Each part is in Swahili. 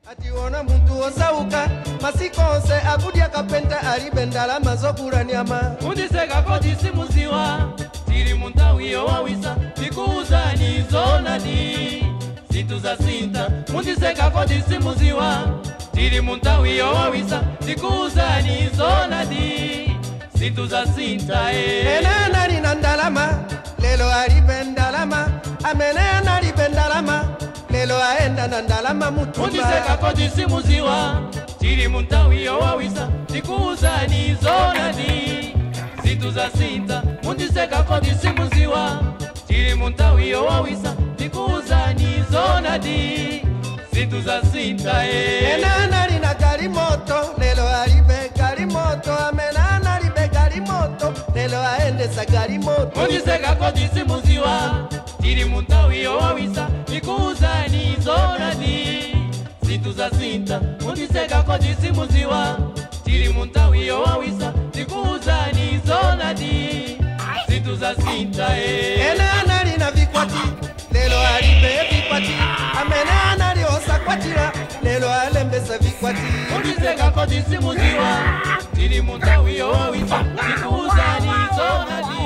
Ationa muntu osauka masikose akudia kapenta alibendala mazokura nyama undiseka kodi simuziwa tiri muntawiyo wawisa tikuuza ni zona ni zintu za sinta undiseka kodi simuziwa tiri muntawiyo wawisa tikuuza ni zona ni zintu za sinta enana lina ndalama lelo alibendalama amenena alibendalama lelo aenda na ndalama mutumba undiseka kodi simuziwa tiri muntawiyo wawisa tikuuza ni zona ni zintu za sinta undiseka kodi simuziwa tiri muntawiyo wawisa tikuuza ni zona ni zintu za sinta enana lina gari moto lelo alibe gari moto amenana alibe gari moto lelo aendesa gari moto undiseka kodi simuziwa tiri muntawiyo wawisa tikuuza ni zona ni zintu za sinta undiseka kodi simuziwa tiri muntawiyo wawisa tikuuza ni zona ni zintu za sinta enana lina vikwati lelo alibe vikwati amenana liosa kwatira lelo alembesa vikwati undiseka kodi simuziwa tiri muntawiyo wawisa tikuuza ni zona ni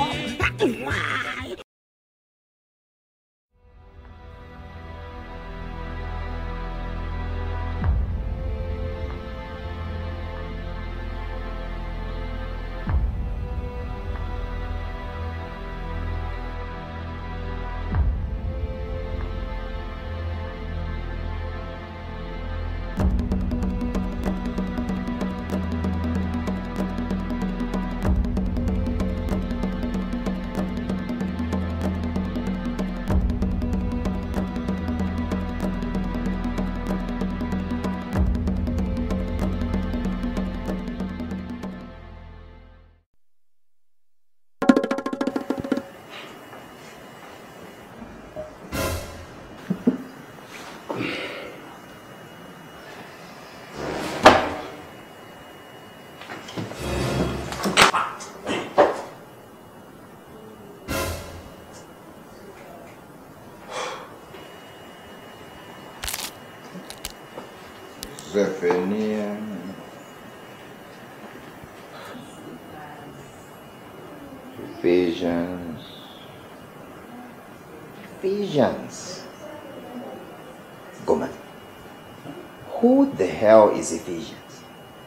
Ephesians. Goman, who the hell is Ephesians?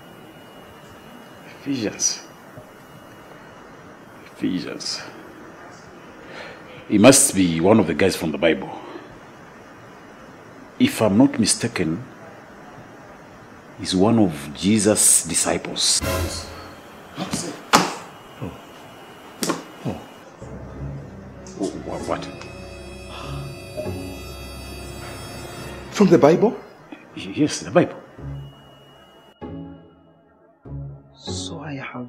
Ephesians. He must be one of the guys from the Bible. If I'm not mistaken, he's one of Jesus' disciples. What? From the Bible? Yes, the Bible. So I have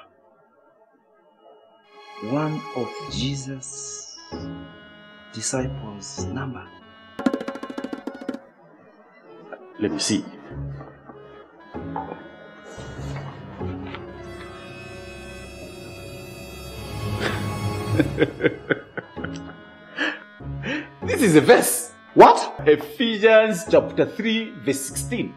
one of Jesus' disciples' number. Let me see. This is a verse. What? Ephesians chapter 3 verse 16.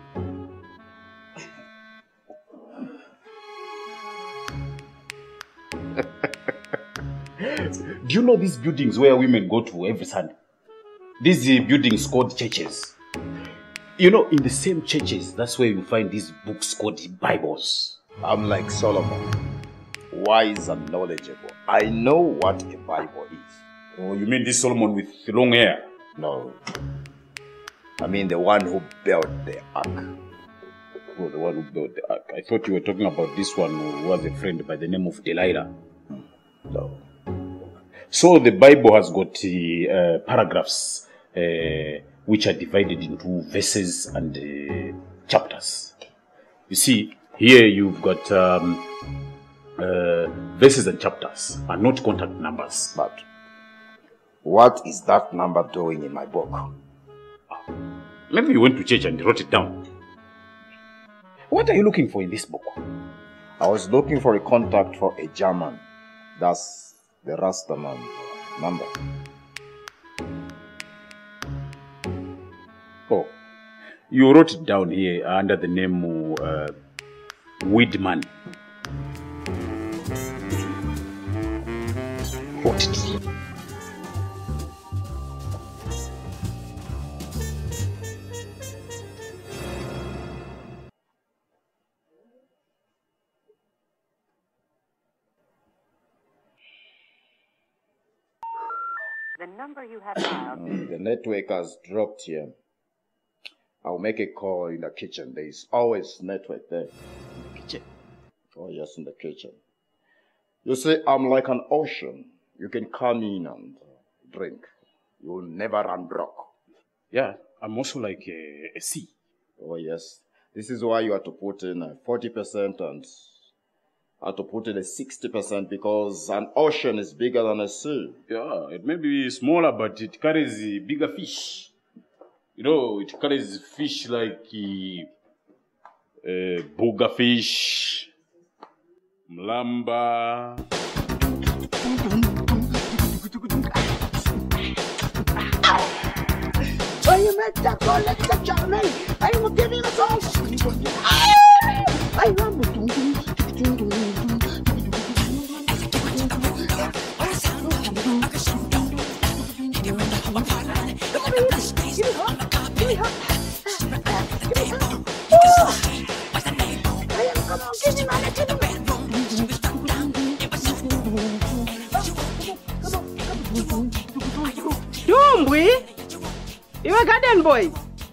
Do you know these buildings where women go to every Sunday? These buildings called churches. You know, in the same churches, that's where you find these books called Bibles. I'm like Solomon, wise and knowledgeable. I know what a Bible is. Oh, you mean this Solomon with long hair? No. I mean the one who built the ark. Oh, the one who built the ark. I thought you were talking about this one who was a friend by the name of Delilah. No. So the Bible has got paragraphs which are divided into verses and chapters. You see, here you've got verses and chapters and not contact numbers. But what is that number doing in my book? Maybe you went to church and wrote it down. What are you looking for in this book? I was looking for a contact for a German. That's the Rastaman number. Oh, You wrote it down here under the name Weedman. Wrote it. The number you have dialed. The network has dropped here. I'll make a call in the kitchen. There is always network there. In the kitchen? Oh, yes, in the kitchen. You see, I'm like an ocean. You can come in and drink. You'll never run broke. Yeah, I'm also like a sea. Oh, yes. This is why you have to put in 40% and have to put in a 60% because an ocean is bigger than a sea. Yeah, it may be smaller, but it carries bigger fish. You know, it carries fish like booger fish, mlamba. So you make that call, ladies and gentlemen. I am giving a song. I am. Dumbwi, you a garden boy.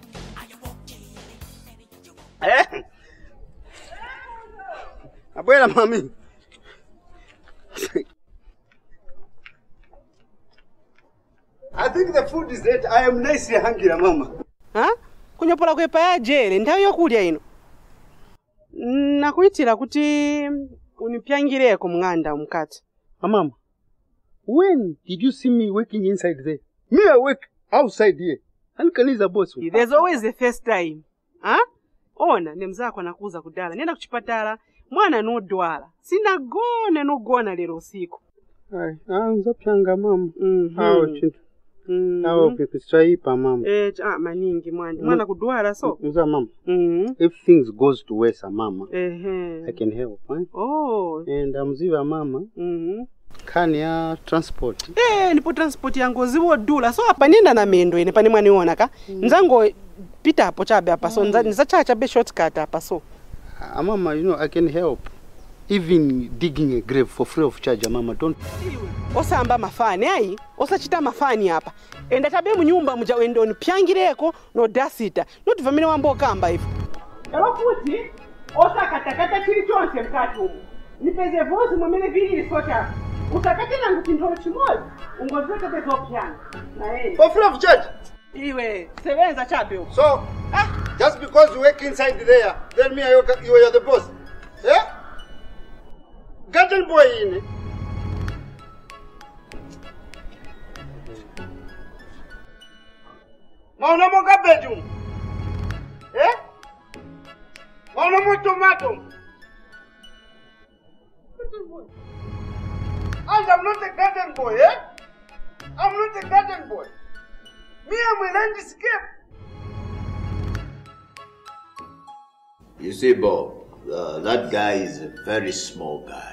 Abuela mami. I think the food is ready. I am nicely hungry, mama. Huh? Kunyopola kwepa ya jere, nthawi yokulya ino. Nakuitira kuti unipyangireko mng'anda mkati. Mama, when did you see me working inside there? Me, I work outside here. And can is a boss? There's always the first time. Huh? Ona, nemzako anakuza kudala. Nenda kuchipatala, mwana nodwala. Sinagona lero usiku. Ai, nzapyanga mama. Awo chintu. Awo kukisaipa mama. Maningi mwana kudwala so. Mza mama. If things goes to worse mama, I can help, eh? Oh. And mziva mama. Kani ya transport. Nipo transport yangu ziwo dula. So hapa nenda na mendo ine pani mwaniona ka. Nzango pita hapo chabe hapa so nzachacha be shortcut hapa so. Mama, you know I can help. Even digging a grave for free of charge, mama, don't. Osamba mafani ai, osachita mafani hapa. Enda tabe munyumba muja wendo nipyangireko no dasita. Not vamine wambo kamba hivi. Elo futi, osakatakata chili chonse mkati humu. Nipeze vozi mwemene vili socha. Usakate nangu kindolo chimozi, ungozweka bezo piano. Na eni. For free of charge? Iwe, sevenza chabe humu. So, just because you work inside there, tell me you are the boss. Yeah? Garden boy in. Mauna mo cabbage. Eh? Mauna mo tomato. And I'm not a garden boy, eh? I'm not a garden boy. Me, I'm a landscape. You see, Bob, that guy is a very small guy.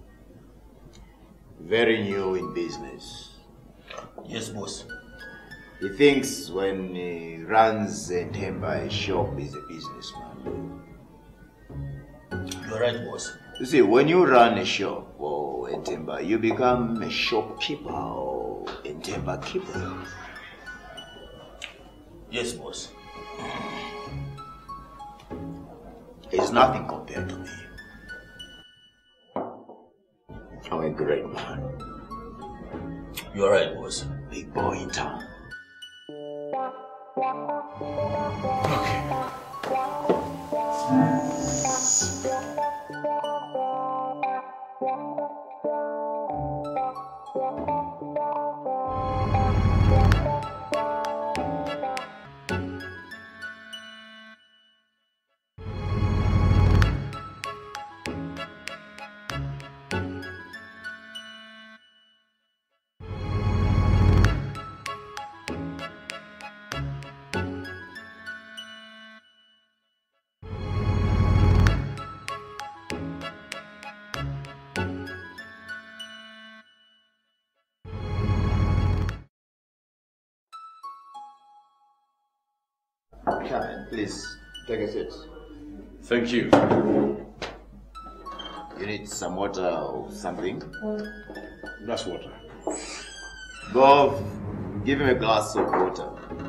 Very new in business. Yes, boss. He thinks when he runs a timber shop, he's a businessman. You're right, boss. You see, when you run a shop or a timber, you become a shopkeeper or a timber keeper. Yes, boss. He's nothing compared to me. I'm a great man. You're right, boss. Big boy in town. Come in, please. Take a seat. Thank you. You need some water or something? Glass water. Go, give him a glass of water.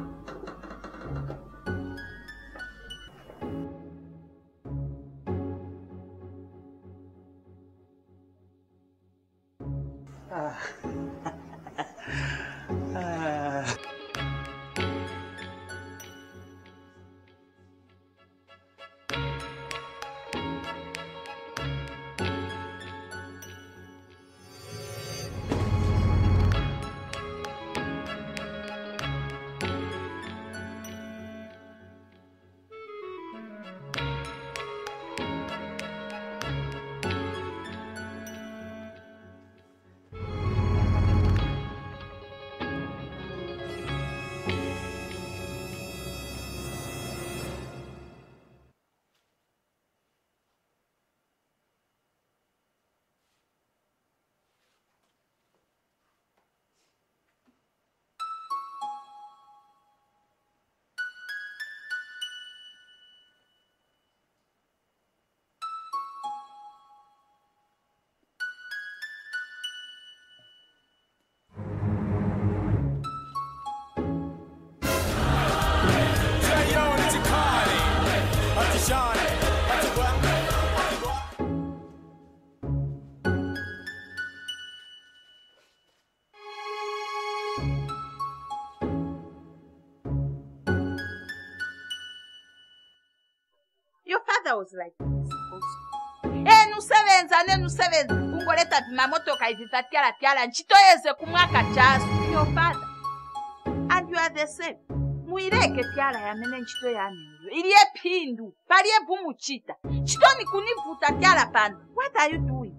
Your father was like this also. Nusevenza. Kungoleta vimamotoka hivi tyala nchitoyeze kumwaka chasu. Your father. And you are the same. Muireke tyala yamene nchito yanenyo. Iliye pindu. Paliye bumuchita. Chitoni kunivuta tyala pano. What are you doing?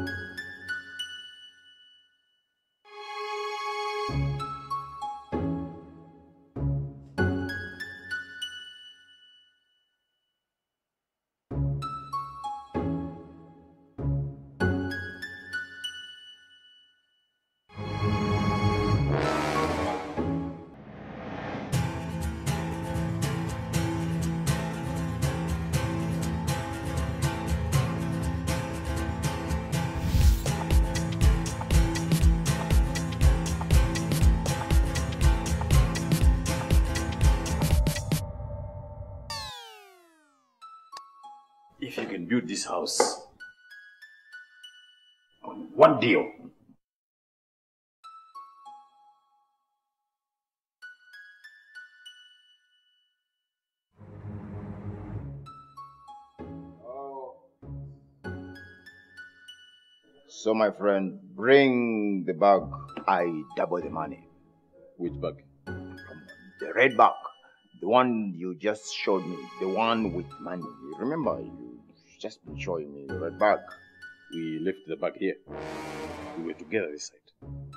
If you can build this house on one deal, So, my friend, bring the bag. I double the money. which bag? The red bag. The one you just showed me. The one with money. Remember, you just been showing me the red bag. We left the bag here. We were together this side.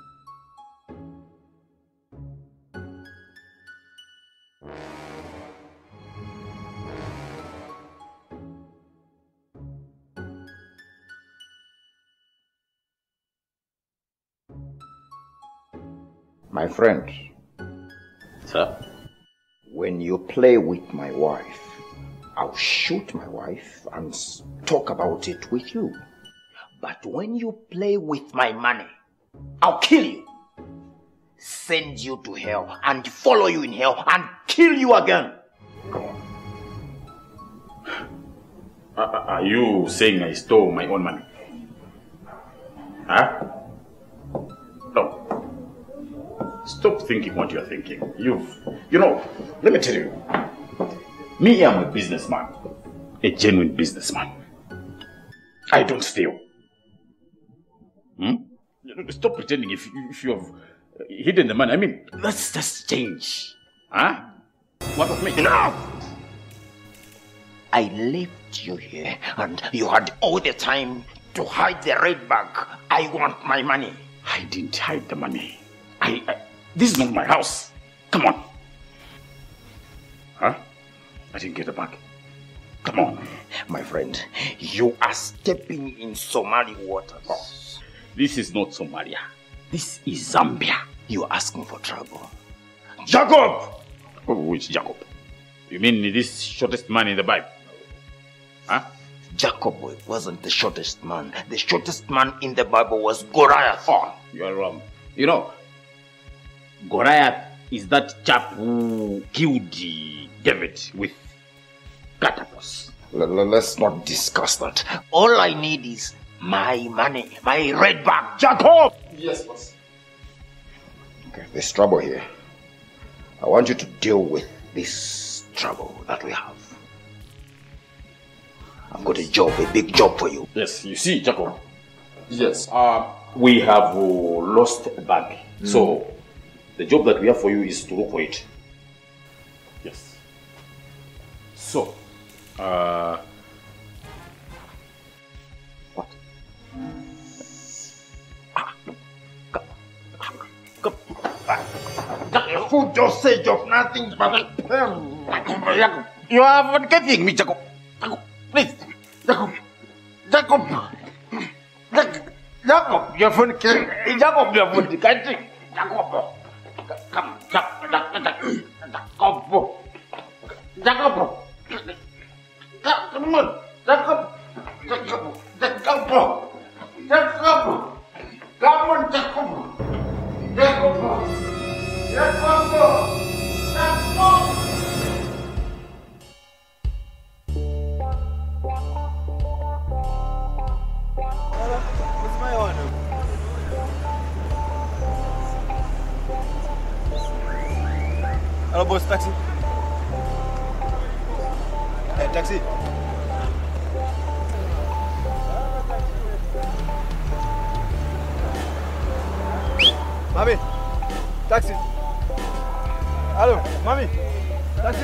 My friend. Sir? When you play with my wife, I'll shoot my wife and talk about it with you. But when you play with my money, I'll kill you, send you to hell, and follow you in hell, and kill you again. Come on. Are you saying I stole my own money? Huh? No. Stop thinking what you're thinking. You know, let me tell you. Me, I'm a businessman. A genuine businessman. I don't steal. Stop pretending if you have hidden the money. I mean, let's just change. Huh? What of me? No! I left you here, and you had all the time to hide the red bag. I want my money. I didn't hide the money. This is not my house. Come on. Huh? I didn't get the bag. Come on. My friend, you are stepping in Somali waters. Oh, this is not Somalia. This is Zambia. You are asking for trouble. Jacob! Oh, which Jacob? You mean this shortest man in the Bible? Huh? Jacob wasn't the shortest man. The shortest man in the Bible was Goliath. Oh, you are wrong. You know, Goliath is that chap who killed David with catapults. Let's not discuss that. All I need is my money, my red bag. Jacob! Yes, boss. Okay, there's trouble here. I want you to deal with this trouble that we have. I've got a job, a big job for you. Yes, you see, Jacob. Yes. We have lost a bag. So, the job that we have for you is to look for it. Yes. So, what? A full dosage of nothing but you are forgetting me, Jacob. Jacob, please. Jacob, you're forgetting. Jacob, you're forgetting. Jacob, come, come on, Jacob, Hello, boss, taxi. Hey, taxi. Mami, taxi. Hello, mami, taxi.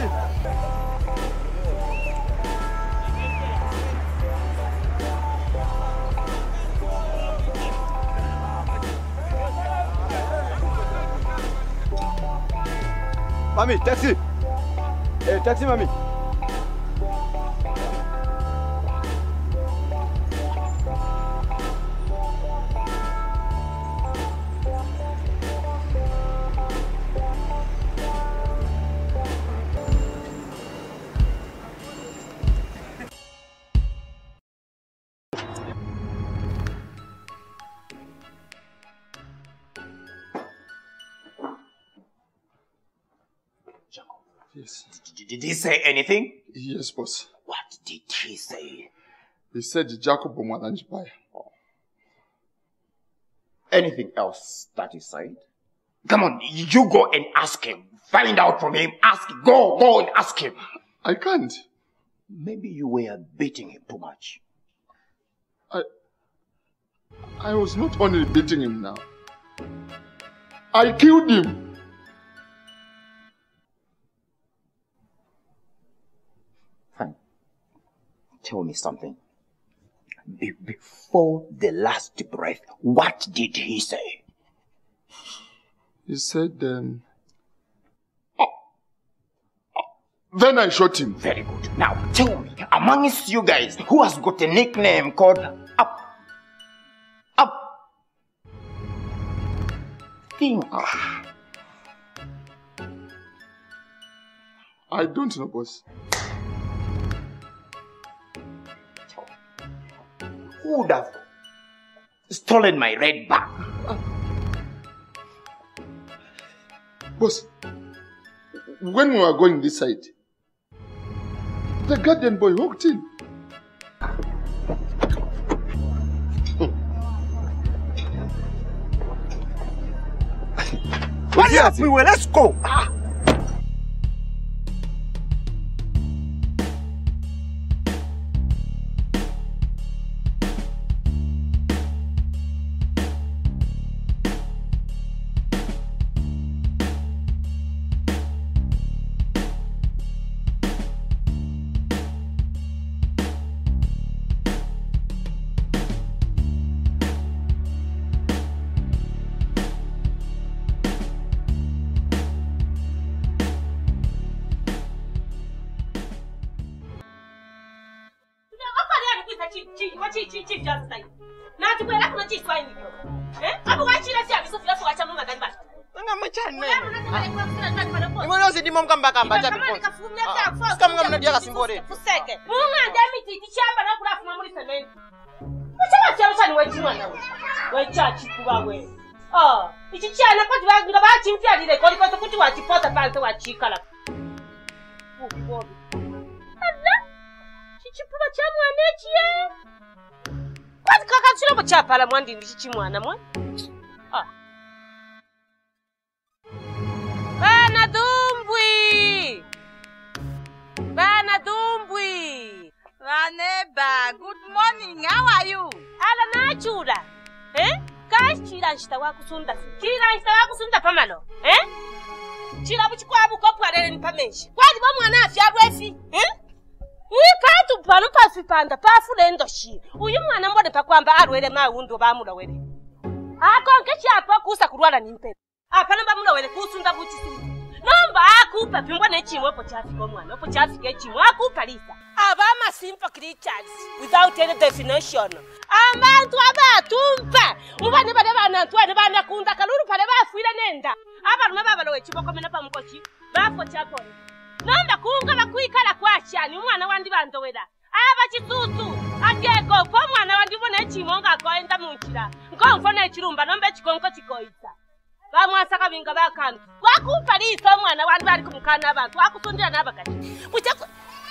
Mami, taxi. Hey, taxi, mami. Yes. Did he say anything? Yes, boss. What did he say? He said Jacob Mwananjipai. Oh. Anything else that he said? Come on, you go and ask him. Find out from him. Ask him. Go and ask him. I can't. Maybe you were beating him too much. I was not only beating him now. I killed him. Fine. Tell me something. Before the last breath, what did he say? He said, then I shot him. Very good. Now, tell me, amongst you guys, who has got a nickname called Up? Think. I don't know, boss. Who would have stolen my red bag? Boss, when we were going this side, the guardian boy walked in. Hurry up, let's go. Anga mchane. Imolo zidimo mkamba cha bikosi. Kama mnadia kasimbore. Fuseke. Munga ndami tichamba na kulafuma muri semeni. Muchaba cyabashani wechimwana we. Wechachi kuba we. Ichi cyana ko nga bachimfyalire ko riko kuti wachipota panze wachikala. Ubobi. Allah. Chichipuba cha mwana chiye. Kwati kakachiro bochapala mwandi ndichi mwana mwa. Bana Dumbwi. Vaneba, good morning. How are you? Ala nachura. Chira nshita wakusunda. Chira nshita wakusunda pamalo. Chira buchikwabu kopwalele nipamenshi. Kwadi bo mwana afya bwefi. Patu pano pasipanda pafule ndoshi. Uyu mwana mbone pakwamba arwele mawundo bamula wele. Akonke chapa kusa kurwala nimpe. Apana bamula wele kusunda buchisi. Nomba akupa pimbo nechimwe po chafika mwana opo chafika chimwe akupa lisa abama simple creatures without any definition abantu abatumpa mubane bale bantu ane bana kunda kalulu pale bafuira nenda abalume babalowe chiboko mena pamukochi bafo chapone nomba kunga bakwikala kwachani umwana wandi bandowera aba chitutu agego po mwana wandi bone chimwe ngakoenda munchira nkomfona echirumba nomba chikonko chikoita bamwasa kabinga bakantu kwakupa liso mwana wandi bali kumukana abantu akusundira nabakati muchako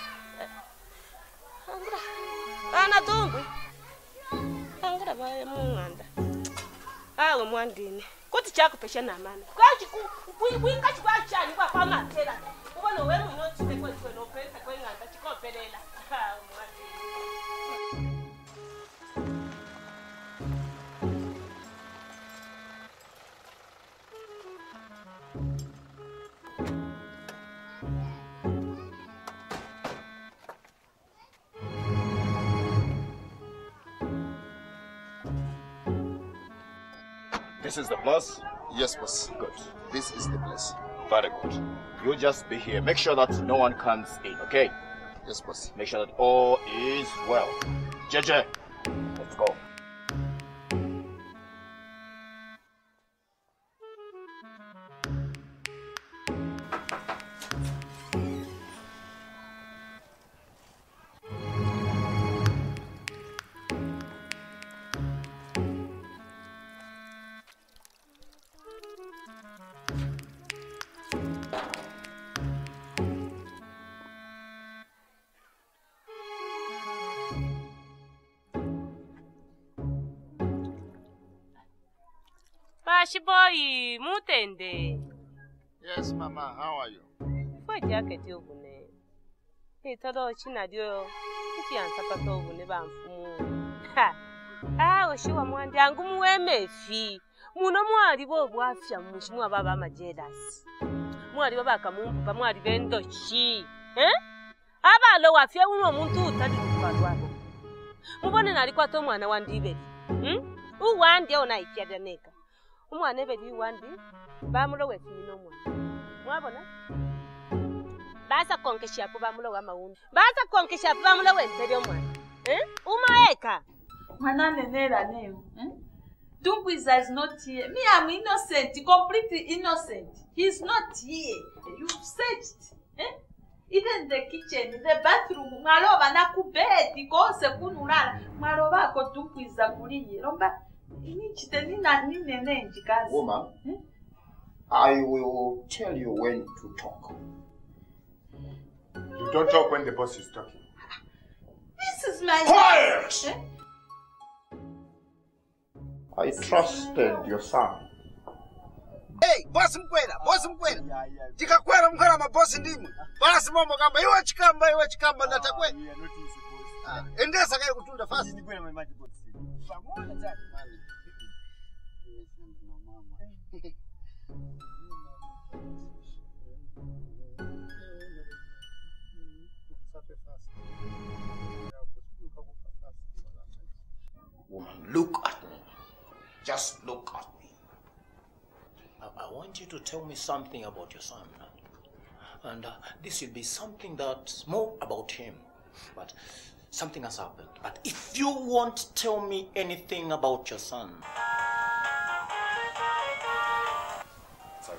angura ana Dumbwi angura baye munganda awe mwandini kuti chakupesha namana kwachi kuinga chibachani kwa matera ubona wewe unotite kwetwe no pesa kwenganda chikopelela mwandini. This is the place? Yes, boss. Good. This is the place. Very good. You just be here. Make sure that no one comes in, okay? Yes, boss. Make sure that all is well. JJ, let's go. Boy, mutende. Yes, Mama. How are you? Fue jacket yobune. Itoro chinadio. Ifiansa pato obune bamfumu. Ha. Oshiwa mwandi angu muwemefi. Muno mwali bo bwafya mushimu ababa amajedas. Mwali baba kamumpa mwali bendochi. Abalo wafya uno muntu utali kwalwabo. Mubone nali kwato mwana wandibeli. Uwandi ona ikiadaneka. Umwana ebeli wandi bamulowe kimino mwana mwabona basa konkesha hapo bamulowe amawundi basa konkesha hapo bamulowe mpele mwana umaeka mwana nenera neo Dumbwi is not here. Me, I'm innocent, completely innocent. He's not here. You've searched even the kitchen, the bathroom, maloba na kubedi kose kunulala maloba ko Dumbwi is akuliye lomba. Woman, I will tell you when to talk. You don't talk when the boss is talking. This is my... Quiet! I trusted your son. Hey, boss mkwela. Tikakwela mkwela mabosi ndimu. Basi mambo kamba iwe chikamba natakwe. Endesa kaya kutunda fast. Pamoja zake. Woman, look at me. Just look at me. I want you to tell me something about your son. And this will be something that's more about him. But something has happened. But if you won't tell me anything about your son... So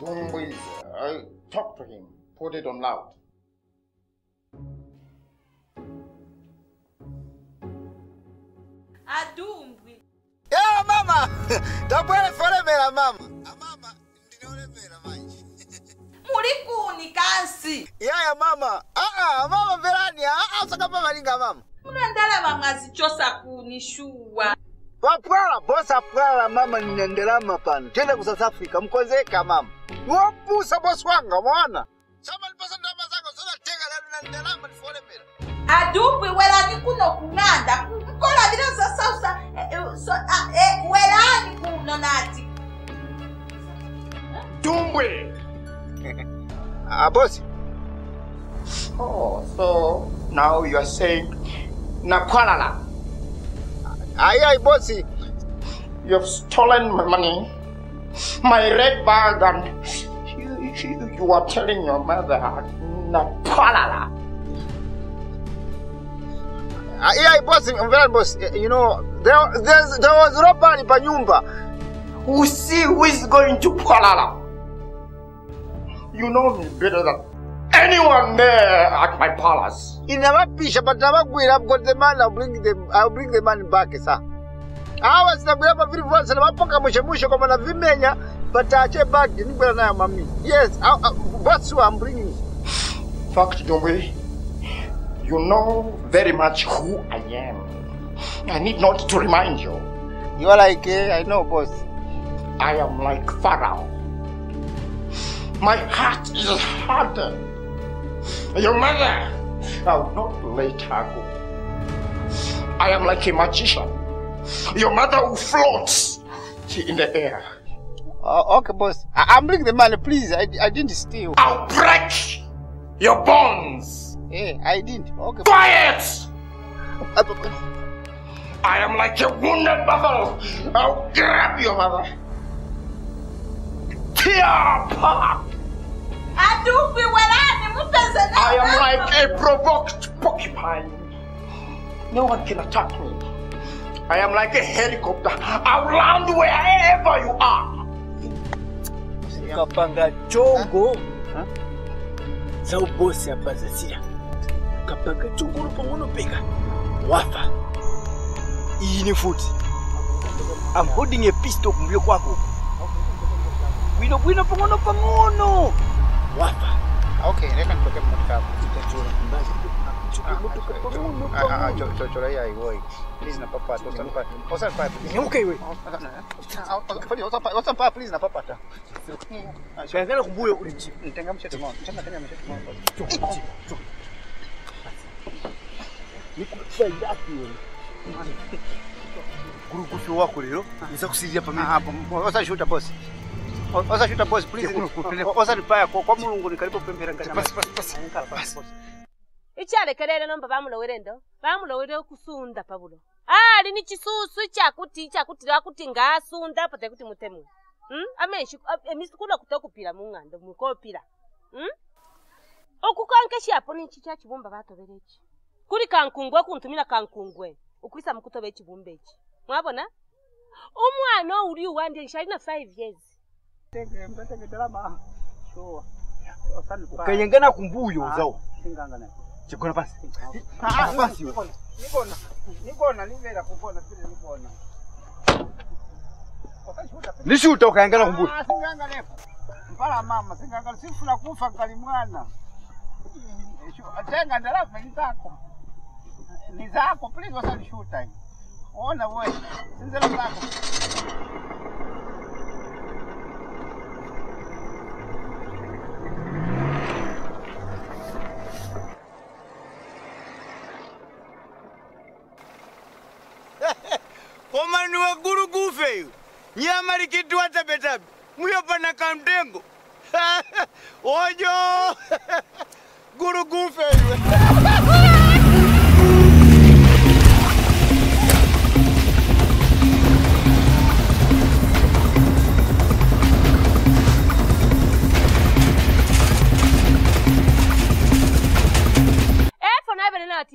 Don't talk to him. Put it on loud. Adumbwi. Yeah, mama. Tabwele folemera mama. Mama, ndinolemera manje. Mulikuni kansi. Yeah, mama. Mama verani. Sakapa malinga mama. Munandala bamwazichosa kunishuwa. Wapwala, bosa pwala mama ninendelama pano. Tende ku South Africa mkonzeka mama. Wopusa boss wanga mwana. Sama liposa ndama zako zola tega la ninendelama nifolemera. Adumbwi wela ni kuno kunanda. Mkola bila sasa wela ni kuno nati. Dumbwi. Boss. Oh, so now you are saying Nakwalala. Aye, bossy. You have stolen my money, my red bag, and you are telling your mother Nakwalala. Yeah, bossy, boss. You know, there was robbery pa nyumba. Who is going to Kuala? You know me better than anyone there at my palace. In never fish, but never I've got the man. I'll bring the money back, sir. I was the grandma very once and I poke musha come on a vimenya, but I check back the Nibana mammy. Yes, what's what I'm bringing. Fact, Dumwe, you know very much who I am. I need not to remind you. You are like, I know, boss. I am like Pharaoh. My heart is hardened. Your mother, I will not let her go. I am like a magician. Your mother who floats in the air. Okay, boss. I'm bringing the money, please. I didn't steal. I'll break your bones. Hey, I didn't. Okay. Quiet! I am like a wounded buffalo. I'll grab your mother. Tear apart. I am like a provoked porcupine. No one can attack me. I am like a helicopter. I'll land wherever you are. Kapanga chongo za ubosi hapa Zasia. Kapanga chongo lupongono pega. Wafa. Hii ni futi. I'm holding a pistol kumbio kwako. Wino pongono. Wafa. Okay, reka nitoke mmoja. Chochora ya iwoi. Please na papa tosa. Osa pa. Okay we. Osa pa please na papa ta. Kaangana kumbuyo ulichi. Nitenga mshete mwa. Mshana kanya mshete mwa. Nikufaida hapo. Gurugufi wako leo. Niza kusidia pa mimi. Hapo. Osa shoot boss. Osa shoot boss please. Osa ripaya kwa mulungu ni karibu pembera nganya. Basi. Ichale kelele nomba bamulowerendo. Bamulowere kusunda pabulo. Ali ni chisusu chakutira kuti ngasunda pata kuti mutemu. Ameshi emisikula kutokupira mungando mukopira. Okukankeshi apo ni chicha chibumba batoberechi. Kuri kankungwe kuntumira kankungwe. Ukwisa mukutobe chibumbechi. Mwabona? Umwana uri uwande nshali na 5 years. Tenge drama. Sure. Kayengana kumbuyo zao. Singangana. Chikona basi. Basi. Nikona nivera kupona vile nikona. Nishuta ukayangana kumbuyo. Singangana. Mpala mama singangana sifuna kufa kali mwana. Atenga ndalafu ni zako. Ni zako please wasanishuta. Ona wewe. Sinzela zako. Omani wa guru gufe yu. Nyama likitu wata betabi. Muyo pana kamtengo. Ojo. Guru gufe yu.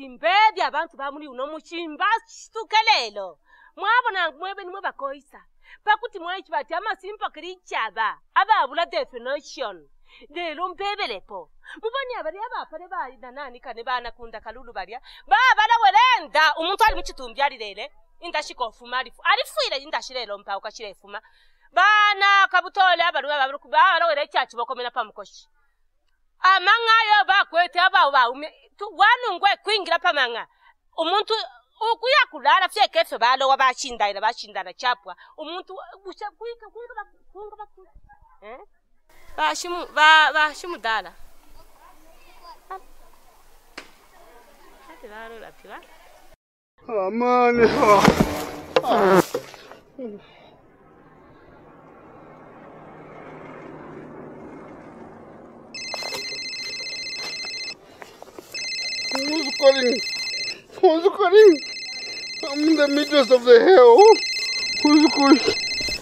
Mbedi abantu bamuli uno muchimba stukelelo. Mwabona mwebe nimwe bakoisa. pakuti mwaichi bati amasimpa kirichaba ababula definition lero mpebelepo muboni abali abapale bali nanani kane bana kunda kalulu balya bala werenda umuntu ali muchitumbi ali lele indashikofuma alifuire indashirelo mpa ukashirefuma bana kabutole abalu bala were chachi bokomena pamukoshi amangayo bakwete abawa wanungwe kwingira pamanga umuntu ukuya kulala fyekefe balo wabashindana bashindana chapwa umuntu bushakwika kunga bashimu dala hadi balo lapira amani Who's calling? Who's calling? I'm in the midst of the hell. Who's calling?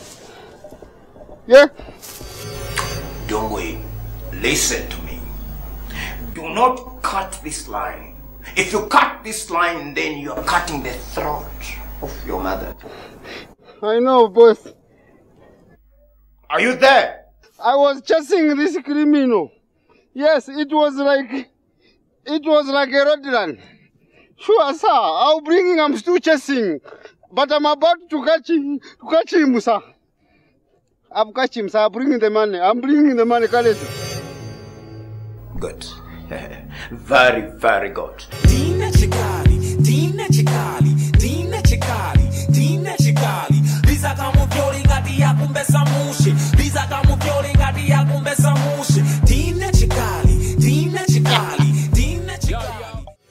Yeah? Don't wait. Listen to me. Do not cut this line. If you cut this line, then you are cutting the throat of your mother. I know, boss. Are you there? I was chasing this criminal. Yes, it was like a road run. Sure, sir. I'll bring him. I'm still chasing. But I'm about to catch him, sir. I've catch him, sir. I'm bringing the money. Kalesi. Good. Very, very good. Dina Chikali, Dina Chikali, Dina Chikali, Dina Chikali. Biza kamu kyori ngati ya kumbesa mushi. Biza kamu kyori ngati ya kumbesa mushi. Dina Chikali, Dina Chikali, Dina Chikali.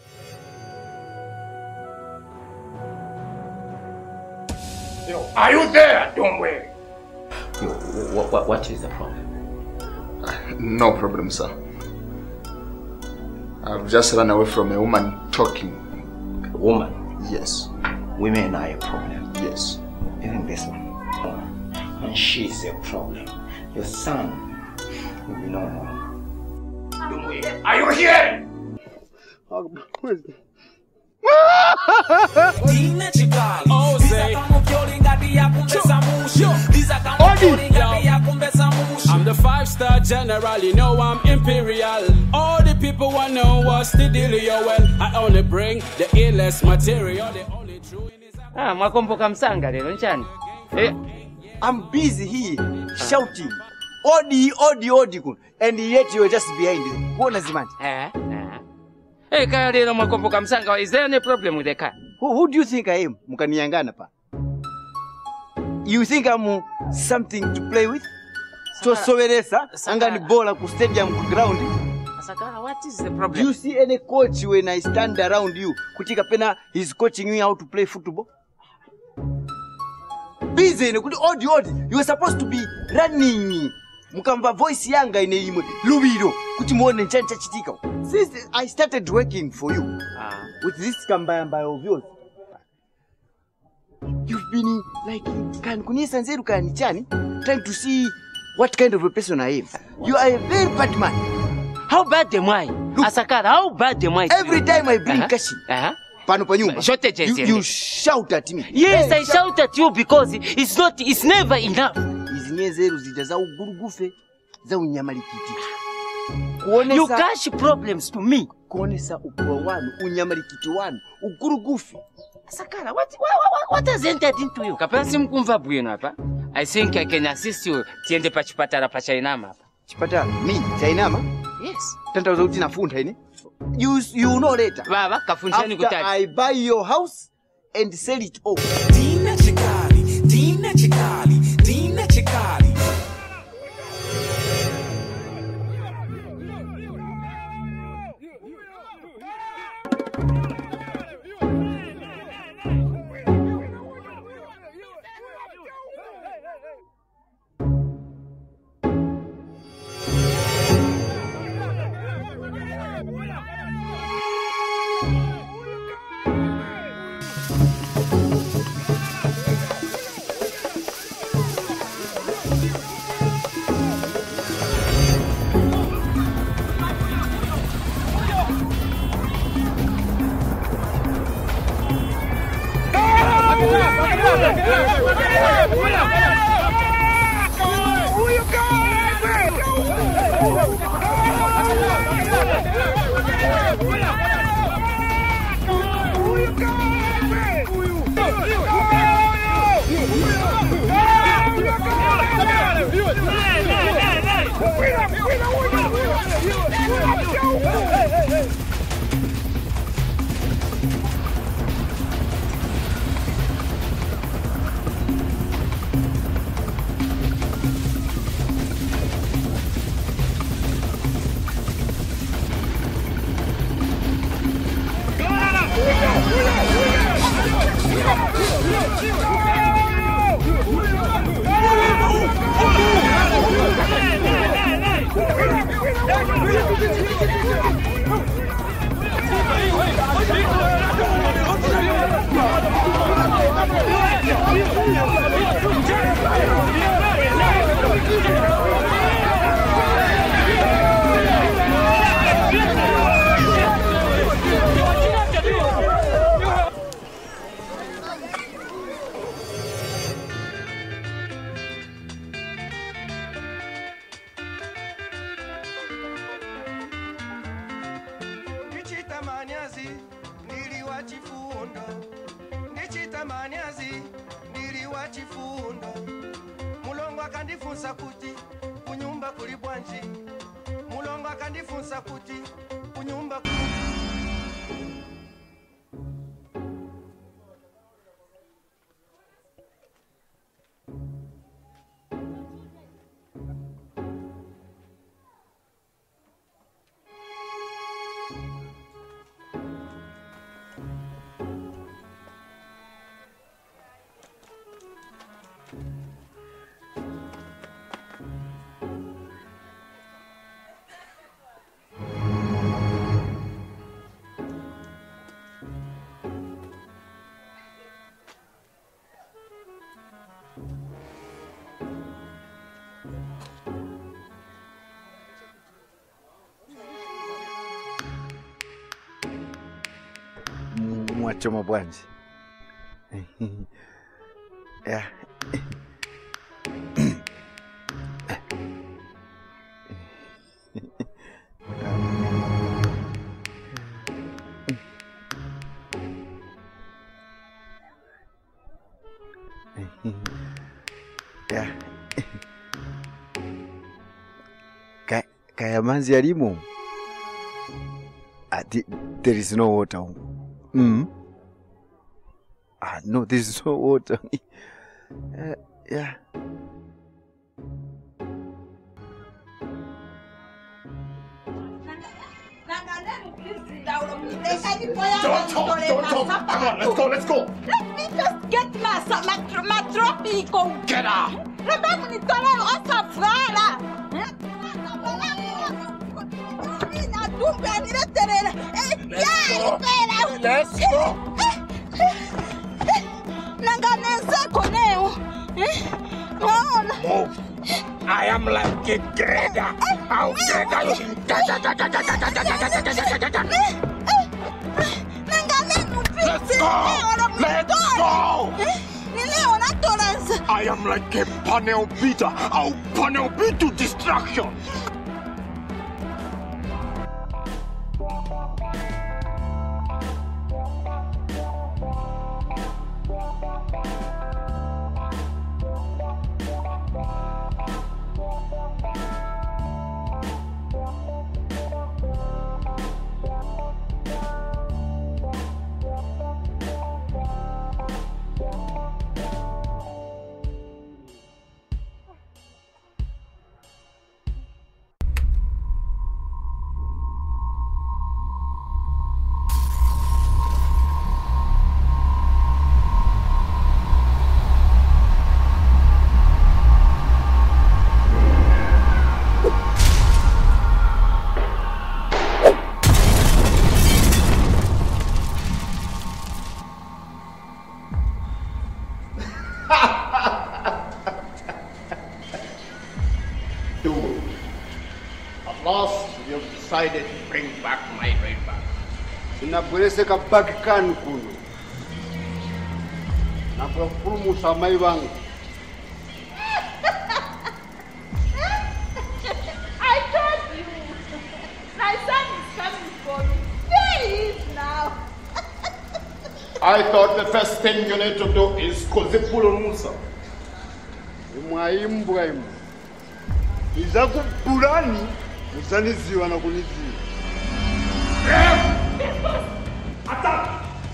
Are you there? Don't worry. What is the problem? No problem, sir. I've just run away from a woman talking. A woman? Yes. Women are a problem. Yes. Even this one. And she's a problem. Your son will be normal. Don't worry. Are you here? Dina Chikali, oh, say. I'm the 5-star general, you know I'm imperial. All the people wanna know what's the dealio. Well, I only bring the illest material. The only true in his mwakomboka msanga lero nchani? I'm busy here shouting. Odi kun. And yet you're just behind it. Kuona zimati. Kaya lero mwakomboka msanga. Is there any problem with the car? Who do you think I am? Mukaniangana pa. You think I'm something to play with? So soveresa, angani bola ku stadium ku ground. Asakara, what is the problem? Do you see any coach when I stand around you? Kutika pena he's coaching me how to play football. Busy ne kuti odi. You were supposed to be running. Mukamba voice yanga ine imwe lubiro kuti muone nchanja chitika. Since I started working for you with this kambamba of yours. You've been like kankunisa nzeru kanichani trying to see what kind of a person I am. You are a very bad man. How bad am I? Look, Asakara, how bad am I? Every time I bring Kashi, pano pa nyumba, you shout at me. Yes, I shout at you because it's never enough. Izinye zeru zija za ugurugufe, za unyamalikiti. You cash problems to me. Kuonesa ukwa wanu, unyamalikiti wanu, ugurugufe. Asakara, what has entered into you? Kapasi mkumva bwino hapa. I think I can assist you. Tiende pa chipatara pa Chainama hapa. Chipatara? Me? Chainama? Yes. Tanta uza utina funda hini? You know later. Baba, kafunshani kutari. After I buy your house and sell it off. Dina Chikali, Dina Chikali, Dina Chikali. Mwachoma bwanji. Yeah. Yeah. Kaya manzi yalimo. There is no water. No, there is no water. Yeah. Don't talk. Come on, let's go. Let me just get my trophy. Get out. Let's go. Move. I am like a grader. How grader you? Let's go. I am like a panel beater. I'll panel beat to destruction. At last, you've decided to bring back my red bag. Sinabweleseka bag kan kuno. nakupulumutsa mai vangu. I told you. My son is coming for you. There he is now. I thought the first thing you need to do is kuzipulumutsa. Imwaimbwa imu. Iza kupulani, musaniziwa na kuniziwa. Attack!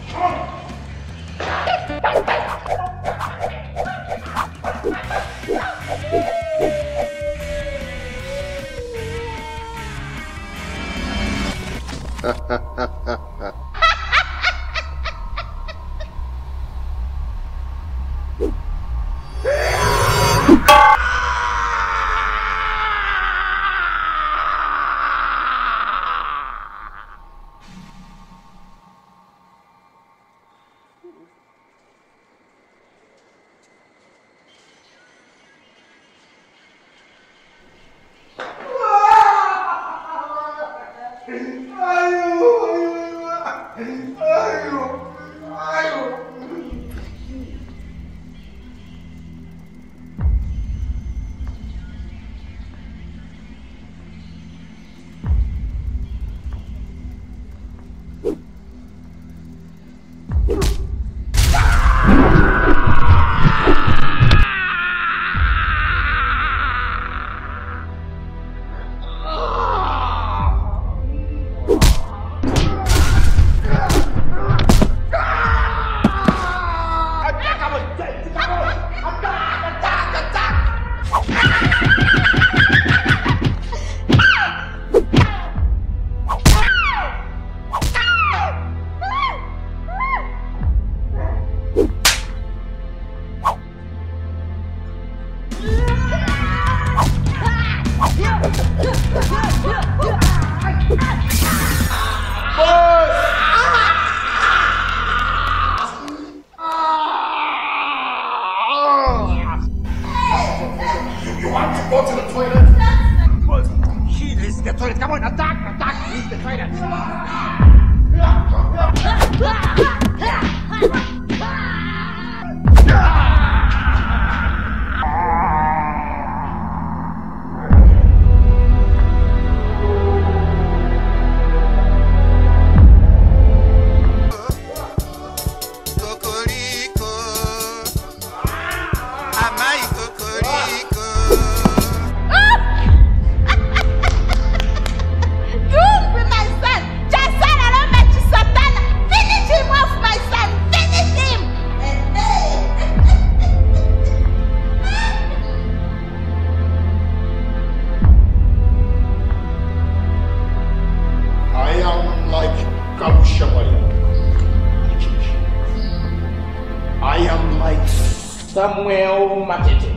Samuel Matete.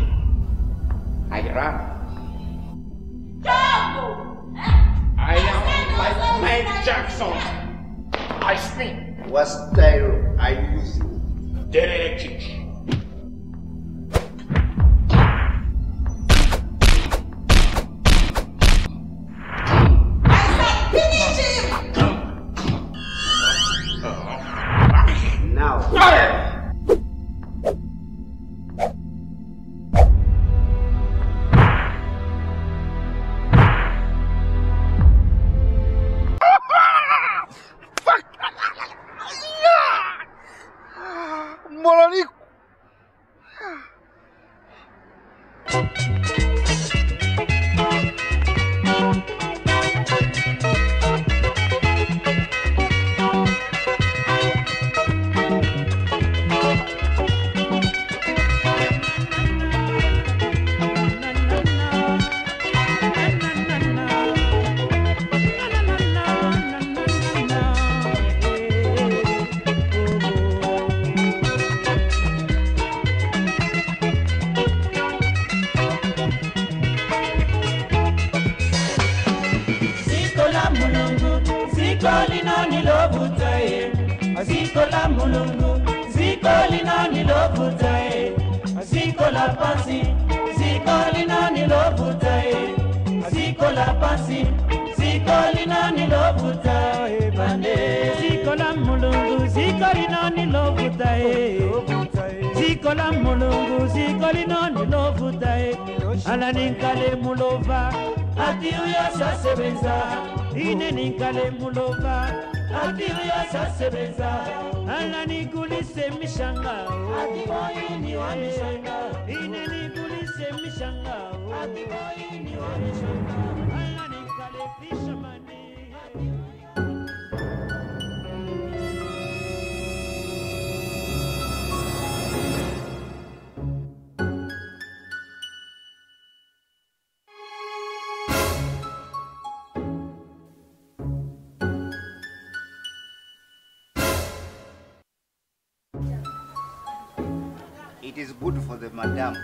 I run. I am like Mike Jackson. I spin. What style are you using? Electric. ziko la mulungu ziko linoni lovutae ala ninkale mulova ati uya sasebenza ine ninkale mulova ati uya sasebenza ala nikulise mishanga ati boyini wa mishanga ine nikulise mishanga ati boyini wa mishanga ala ninkale fisherman. It is good for the madam.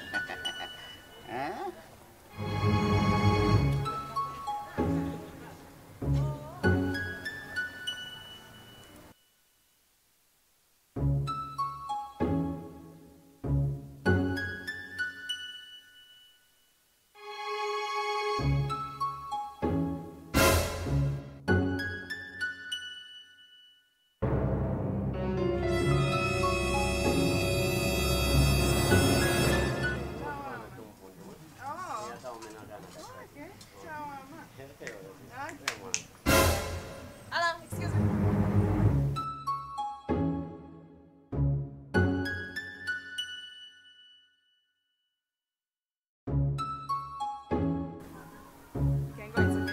Hello, excuse me. Okay, go ahead,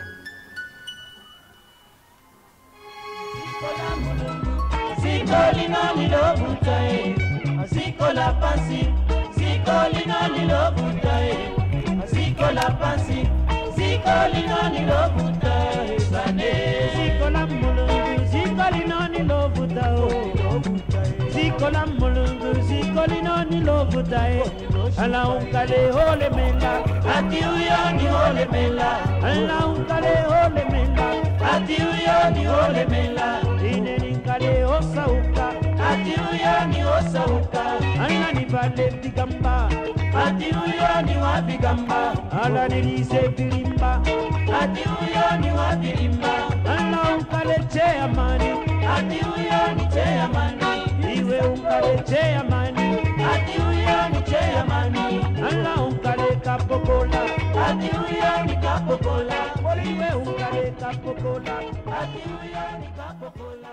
Ziko linoni lovutae, ziko la pasi, ziko linoni lovutae, ziko la pasi, ziko linoni lovutae, bane. Ziko la mulungu, ziko linoni lovutae, ziko la mulungu, ziko linoni lovutae, ala unkale hole mela, ati uyoni hole mela, ala unkale hole mela, ati uyoni hole mela, ine ninkale osauka, ati uyoni osauka, ala nibale bigamba, ati uyoni wa bigamba, ala nilise bilimba, ati uyoni wa bilimba, ala unkale cheamani, ati uyoni cheamani, iwe unkale cheamani, ati uyoni cheamani, ala unkale kapokola, ati uyoni kapokola, iwe unkale kapokola, ati uyoni kapokola.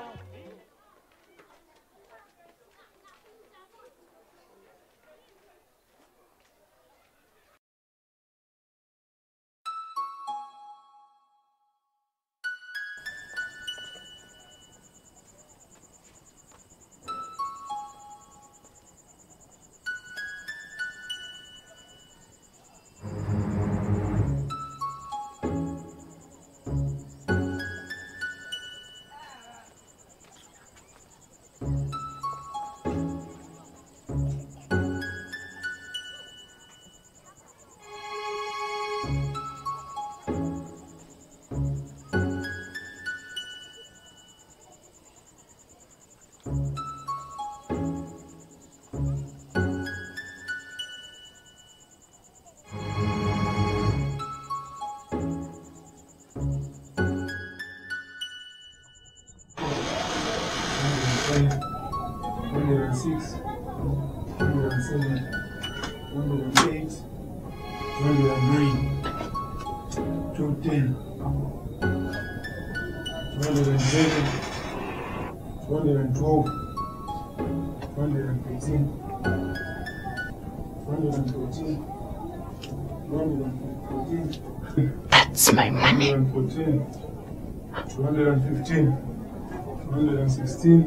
That's my money. 214, 215, 216,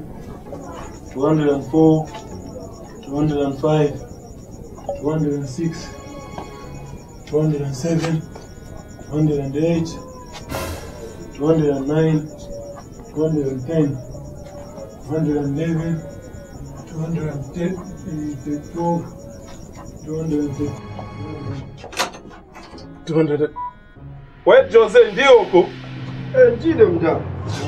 204, 205, 206, 207, 208, 209, 210, 211, 212, 213. 200. Wewe Jose ndio huko? Njide mta.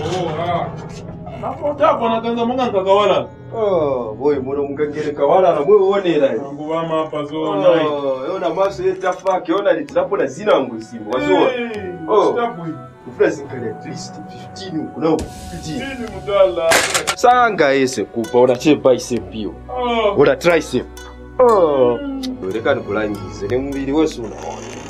Nafuta na kanza munga nkakawala. Boy muno mukangere kawala na mwe wonera. Nguba mapa zo nice. Yona maso yetafaki yona litapo na zina ngusimbo. Wazo. Stapu. Presently at least 15 no 15 mudala. Sanga ese kupa una chepa isepio. Una tricep. Ureka nikulangize ne mubiri wese una.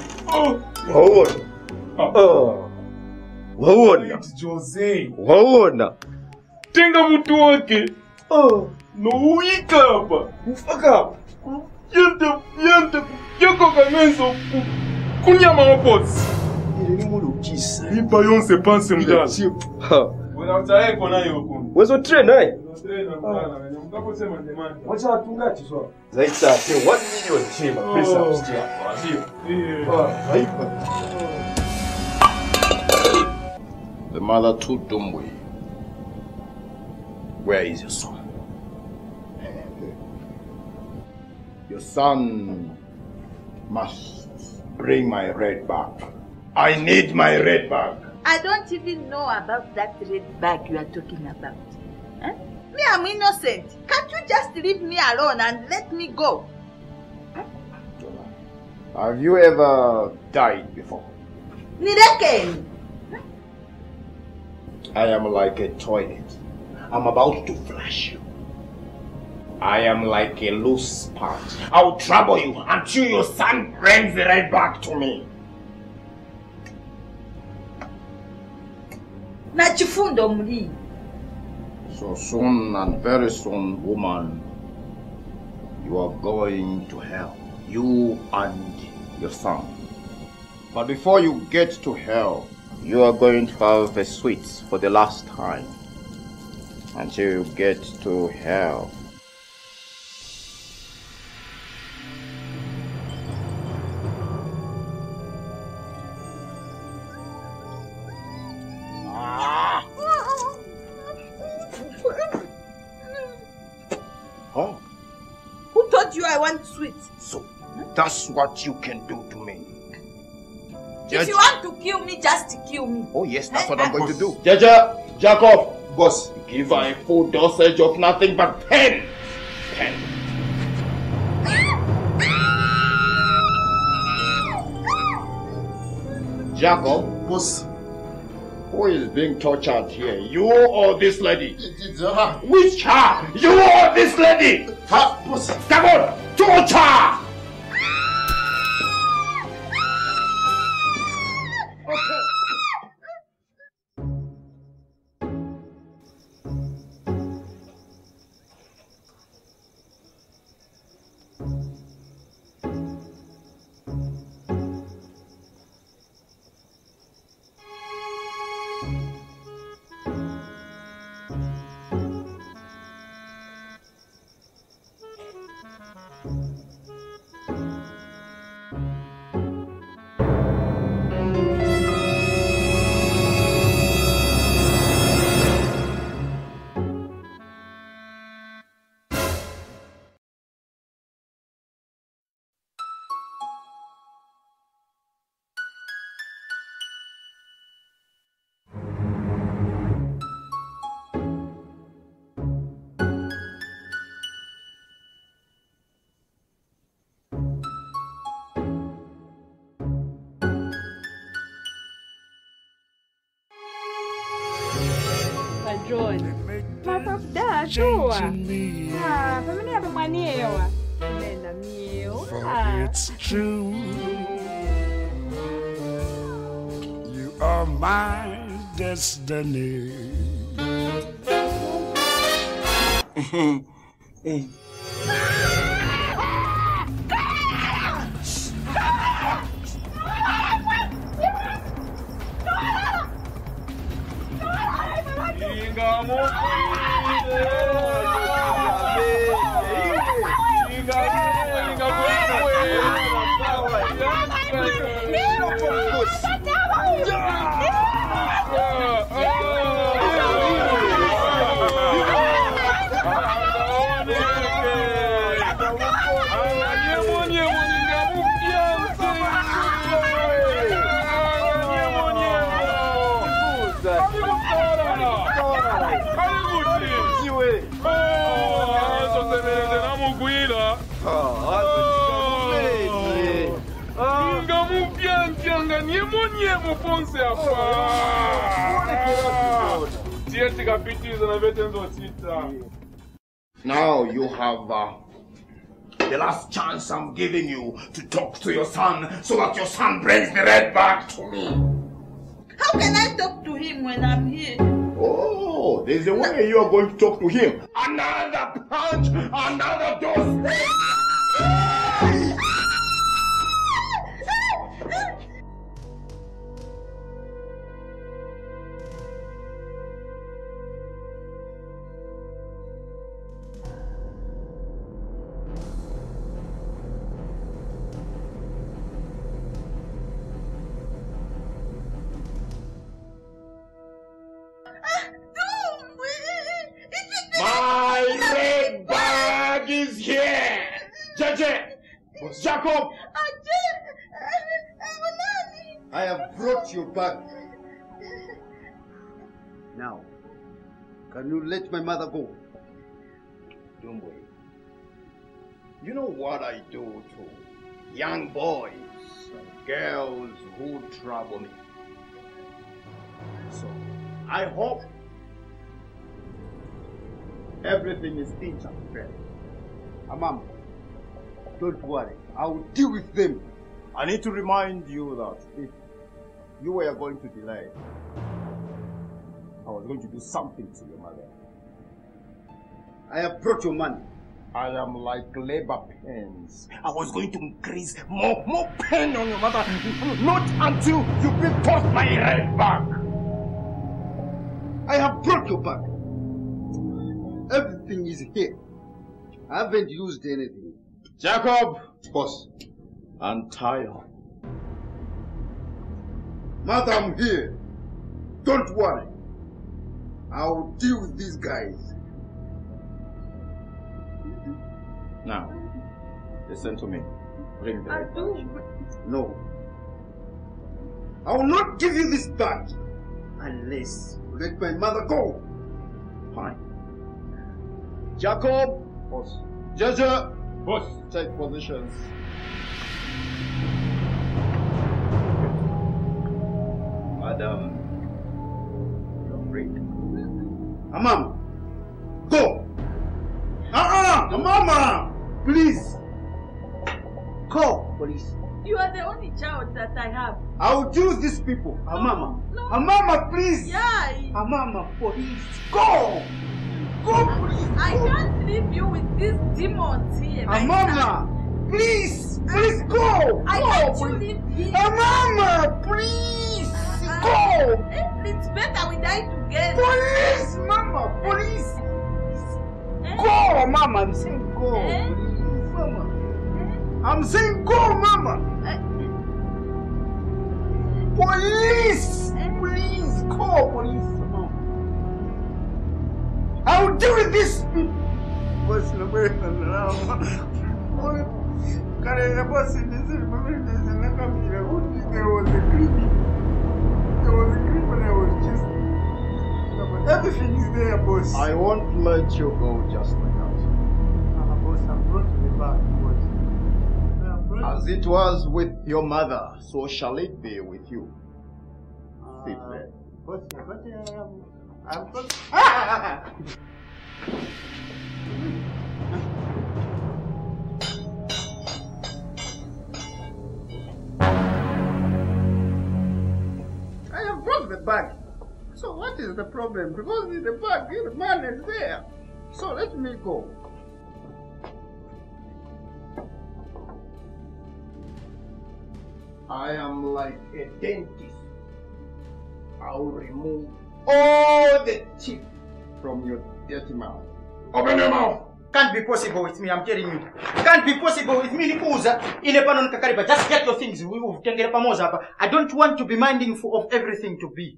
Waona Jose. Waona. Tenga mtu wake. No uika hapa. Ufaka. Yende yako kamenzo kunyama waposi. Ile ni mulukisa. Ipa yonse panse mdala. Wena utaye kona yoko. Wezo train naye. Train mdala. Mkapo sema demanda. Wacha atungati so. Zaita 1 million chema pesa mstia. Ndio. Haipa. The mother to Dumbwe. Where is your son? Your son must bring my red bag. I need my red bag. I don't even know about that red bag you are talking about. Huh? Me, I'm innocent. Can't you just leave me alone and let me go? Huh? Have you ever died before? Nireken. I am like a toilet. I'm about to flush you. I am like a loose sponge. I'll trouble you until your son brings the right back to me. Nachifundo mli. So soon and very soon, woman, you are going to hell. You and your son. But before you get to hell, you are going to have a sweet for the last time. Until you get to hell. Oh. Who told you I want sweet? So, that's what you can do to me. If you want to kill me, just kill me. Oh yes, that's what I'm going to do. Jaja, Jacob, boss, give her a full dosage of nothing but pen. Pen. Jacob, boss, who is being tortured here? You or this lady? It is her. Which her? You or this lady? Her, boss. Come on, torture! John. Da, sure. Ah, family have money. For it's true. You are my destiny. Hey. Ngamu pian pian Nye muponse hapa. Tieti kapitiza na vetenzo tita. Now you have the last chance I'm giving you to talk to your son so that your son brings the red back to me. How can I talk to him when I'm here? Oh, there's a way you are going to talk to him. Another punch, another dose. My red bag is here! Jacob! I have brought you back. Now, can you let my mother go? Don't worry. You know what I do to young boys and girls who trouble me. So, I hope everything is interfered. Mom, don't worry. I will deal with them. I need to remind you that if you were going to delay, I was going to do something to your mother. I have brought your money. I am like labor pains. I was going to increase more pain on your mother. Not until you bring forth my red bag. I have brought your bag. Everything is here. I haven't used anything. Jacob! Boss. Untie her. Mother, I'm here. Don't worry. I'll deal with these guys. Now, listen to me. Bring the red bag. No. I will not give you this bag unless you let my mother go. Fine. Jacob! Boss. Jaja! Boss. Take positions. Madam, you're free. Mama, go! Mama! Please! Call police. You are the only child that I have. I will choose these people. Mama. No. Mama, please! Yeah. Mama, police. Go! Go, please! I can't leave you with these demons here. Mama! Please! Please go! I can't leave here. Mama! Please! Go! It's better we die together. Police! Mama! Police! Go, Mama! I'm saying go. Please, Mama. I'm saying go, Mama! Police! Please, go, police! I will deal with this people! What's the way around? There was a criminal. There was a criminal. Everything is there, boss. I won't let you go just like that. Boss, I'm brought to the back, boss. As it was with your mother, so shall it be with you. Sit there. Boss, I'm brought. I have brought the bag. So what is the problem? Because in the bag, the man is there. So let me go. I am like a dentist. I'll remove all the teeth from your dirty mouth. Open your mouth! Can't be possible with me, I'm telling you. Can't be possible with me, Nikuza. Ile pano nikakariba. Just get your things. We will tengere pamoja hapa. I don't want to be minding of everything to be.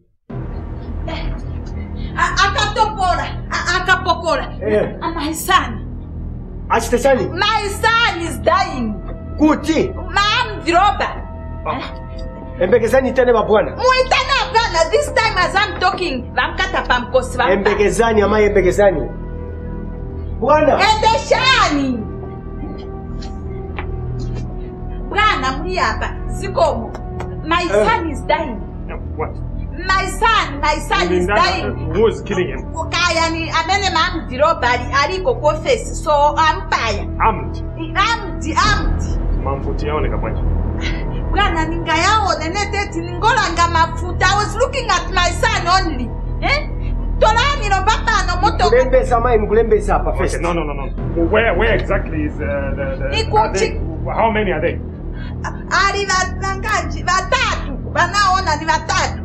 Akapokola. My son. Achitachani? My son is dying. Kuti. Ma'am Droba. Embegezani tene babwana. Muitana bwana. This time as I'm talking, vamkata pamkosi vamta. Embegezani ama embegezani. Bwana. Endeshani. Bwana muri hapa. Sikomo. My son is dying. What? My son is dying. Who is killing him? Kaya ni amene mamdi robari aliko kwa face so ampaya. Armed. Mamfuti yaoneka kwanje. Bwana ningayaona neteti ningolanga mafuta. I was looking at my son only. Tolani no papa no moto. Mkulembesa hapa first. No. Where exactly is how many are they? Ali vatangaji vatatu. Banaona ni vatatu.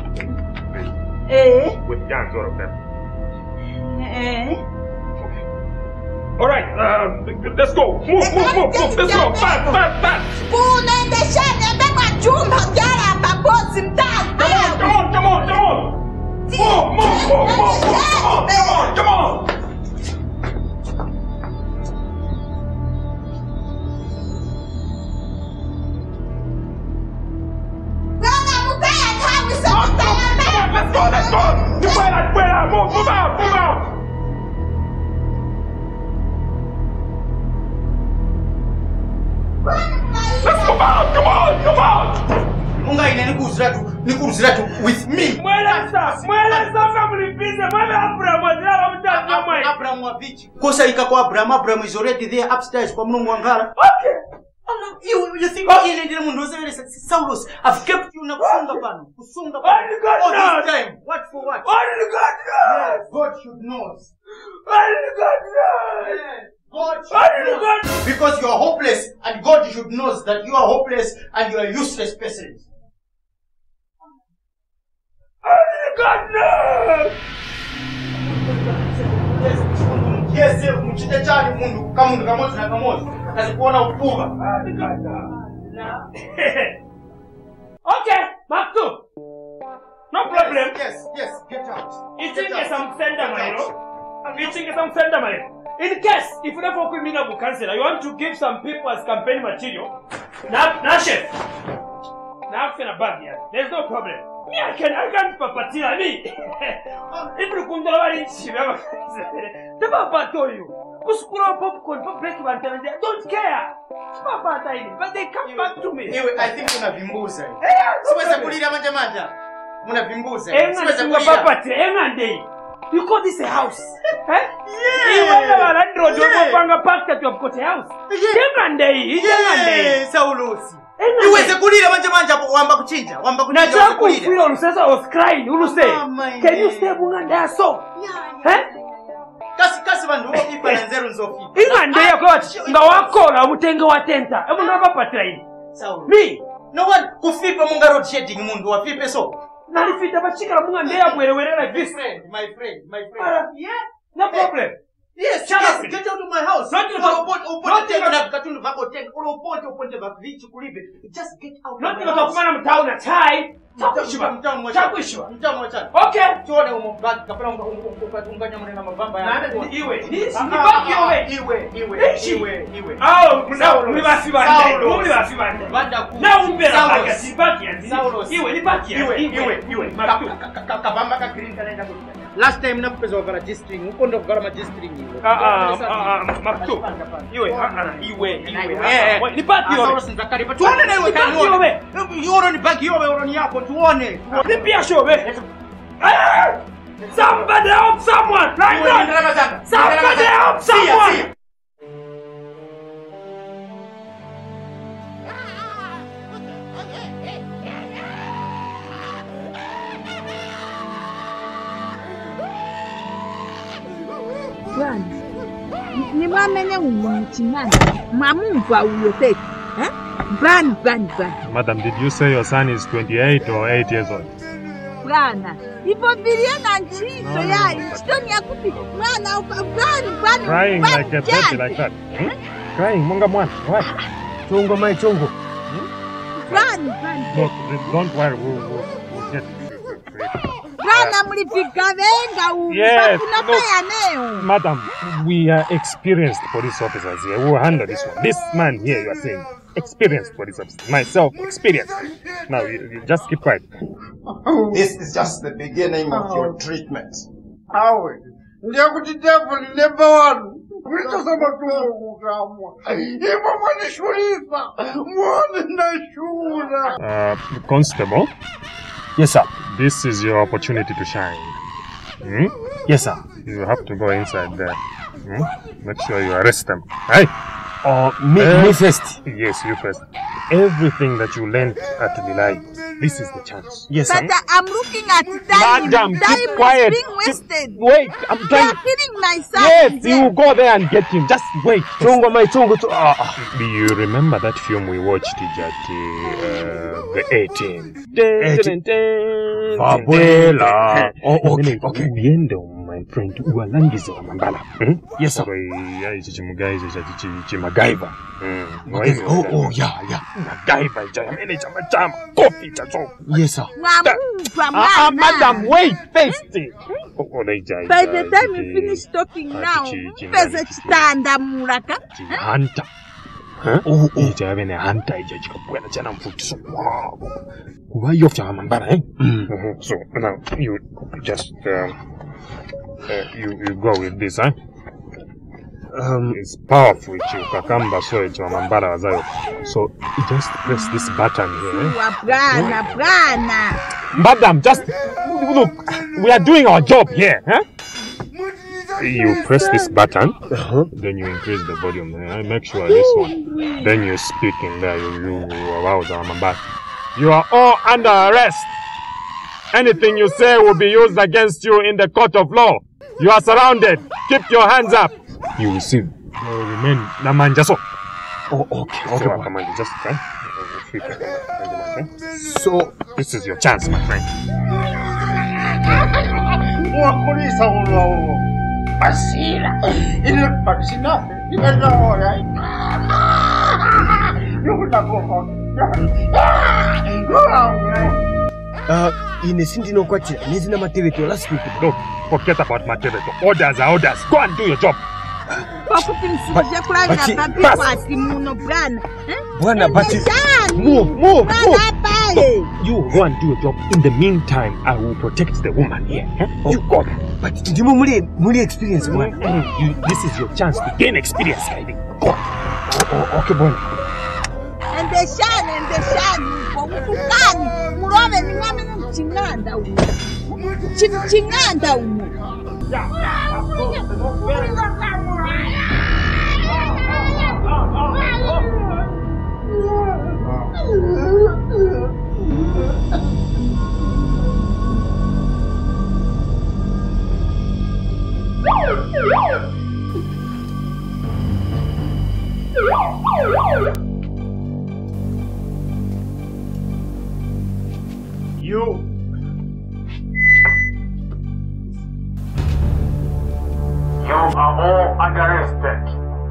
With guns, all of them. All right, let's go. Move. Let's go. Fast. Unaendeshana beba chumba jara paposi mtatu. Come on. Move. Come on. Let's go. Fuera. Move out. Let's move out. Come on. Munga ine nikuruzira tu with me. Mweleza mlipize. Abraham wa bichi. Kosa ika kwa Abraham is already there upstairs kwa Mungu wangala. Okay. You think ile ndile mundu wose Saulus I've kept you na kusunga pano all this time. What for what? Only God knows. Yes, God should know. Only God knows. Yes, God should know. Because you are hopeless and God should know that you are hopeless and you are a useless person. Only God knows. Yes, mchite chali mundu kamundu kamozi na kamozi. Asikuona upuga. Okay, back to. No problem. Yes, get out. In case, if you never could mean a councillor, you want to give some people as campaign material. Now, chef. Now, I'm a bag here. There's no problem. Me, I can't papatia me. If you couldn't never told you. Kuskura popcorn, break one time, they don't care. But they come back to me. I think you have been moved. Siweza kulira manja. Munavimbuza. Siweza kulira. You call this a house? Yeah. You have got a house. Yeah. Saulusi. Iweze kulira manja wamba kuchinja. Nataka kufeel Lusesa was crying. Can you stay bunganda so? Kasi bandu ipa na nzeru nzofi. Ingande yako nga wakola mutenge wa tenta. Ebu naba patraini. Saulu. Me. No one kufipa munga road shedding mundu wafipe so. Nalifita bachika mungande ya bwerewere like this. My friend. Yeah. No problem. Yes, get out of my house. Not just get out. Not even to town at time. Last time nakupezo kwa registering, ukondo kwa registering hiyo. Maktu. Iwe. Nipati yowe. Tuone na iwe kani yowe. Yoro ni bagi yowe, yoro ni yako tuone. Nipia showe. Somebody help someone. Right now. Somebody help someone. Bwana, ni mwamenya umumchimana. Mwamumva uyoteki. Bwana. Madam, did you say your son is 28 or 8 years old? Bwana, ipo bilia na nchiso ya chitoni ya kupi. Bwana, Bwana. Crying like a baby like that. Crying, munga mwana. What? Chungo mai chungo. Bwana. Look, don't worry, we'll get it. Yes, look, madam, we are experienced police officers here. We will handle this one. This man here, you are saying, experienced police officer. Myself, experienced. Now, you just keep quiet. This is just the beginning of your treatment. Howard, ndio kuti devil number 1. Ulichosema tu kukamwa. Ipo mwanishurifa. Mwana shura. Constable? Yes, sir. This is your opportunity to shine. Hmm? Yes, sir. You have to go inside there. Hmm? Make sure you arrest them. Hey! Me first? Yes, you first. Everything that you learned at the light, this is the chance. Yes, sir. But I'm looking at time. Madam, keep Time quiet. is being wasted. Wait, I'm You trying. are killing my son. Yes, you go there and get him. Just wait. Do you remember that film we watched at the 18th? Fabela. Oh, okay. Ubiendo, my friend. Ualangiza wa mambala. Yes, sir. MacGyver. Oh, yeah. MacGyver. Manager, machama. Coffee, chacho. Yes, sir. Madam, wait first. By the time you finish talking now, pesa chitanda mulaka. Hunter. Hunter ijajikabwela jana mfutiso wabo. Kuba yofya mambara, eh? So now you just you go with this, eh? It's powerful, kakamba so it's mambara wazayo. So you just press this button here, eh? Brana. Madam, just look. We are doing our job here, huh? You press this button, then you increase the volume. Make sure this one. Then you speak in there. You are all under arrest. Anything you say will be used against you in the court of law. You are surrounded. Keep your hands up. You will see. You will remain Namanjaso. Oh, okay. Come on, just try. So, this is your chance, my friend. Basira. Ile basina. Ile hora. Inesindi no kwatira. Nizina matebeto last week. No, forget about matebeto. Orders are orders. Go and do your job. Bwana, but move. You go and do your job. In the meantime, I will protect the woman here. You go there. But did you muli experience one? This is your chance to gain experience, Kaidi. Go. Okay, Bwana. And the shan, ukukani, urome ni ngame ni mchinganda umu. Mchinganda umu. You are all under arrested.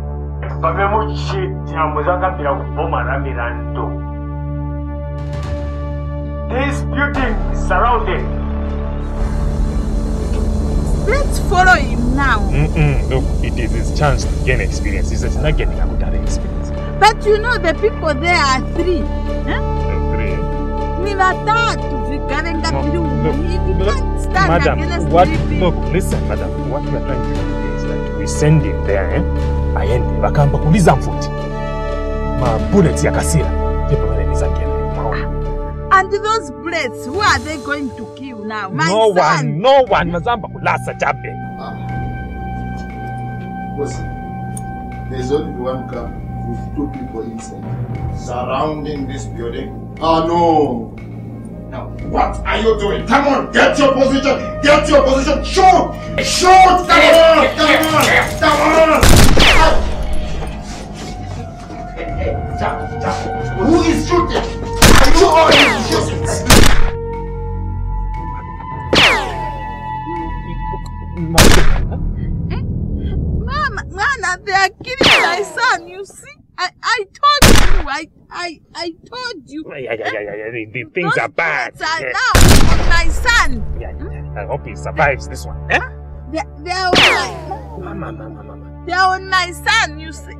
This building is surrounded. Let's follow him now. Look, it is his chance to gain experience. He is not getting a good experience. But you know the people there are 3. Three? Madam, listen, madam, what we are trying to do is that we send him there, aende bakamba kuliza mfuti ma bullets ya kasira people wananiza ngena. And those bullets, who are they going to kill now? My son. No one mazamba kulasa chabe. Listen, there's only one car with 2 people inside surrounding this building. No. Now, what are you doing? Come on, get your position! Get your position! Shoot! Shoot! Come on! Who is shooting? Are you all shooting? Mama, they are killing my son, you see? I told you, I told you. The things are bad. Are now on my son. I hope he survives this one. They are on my... They are on my son, you see.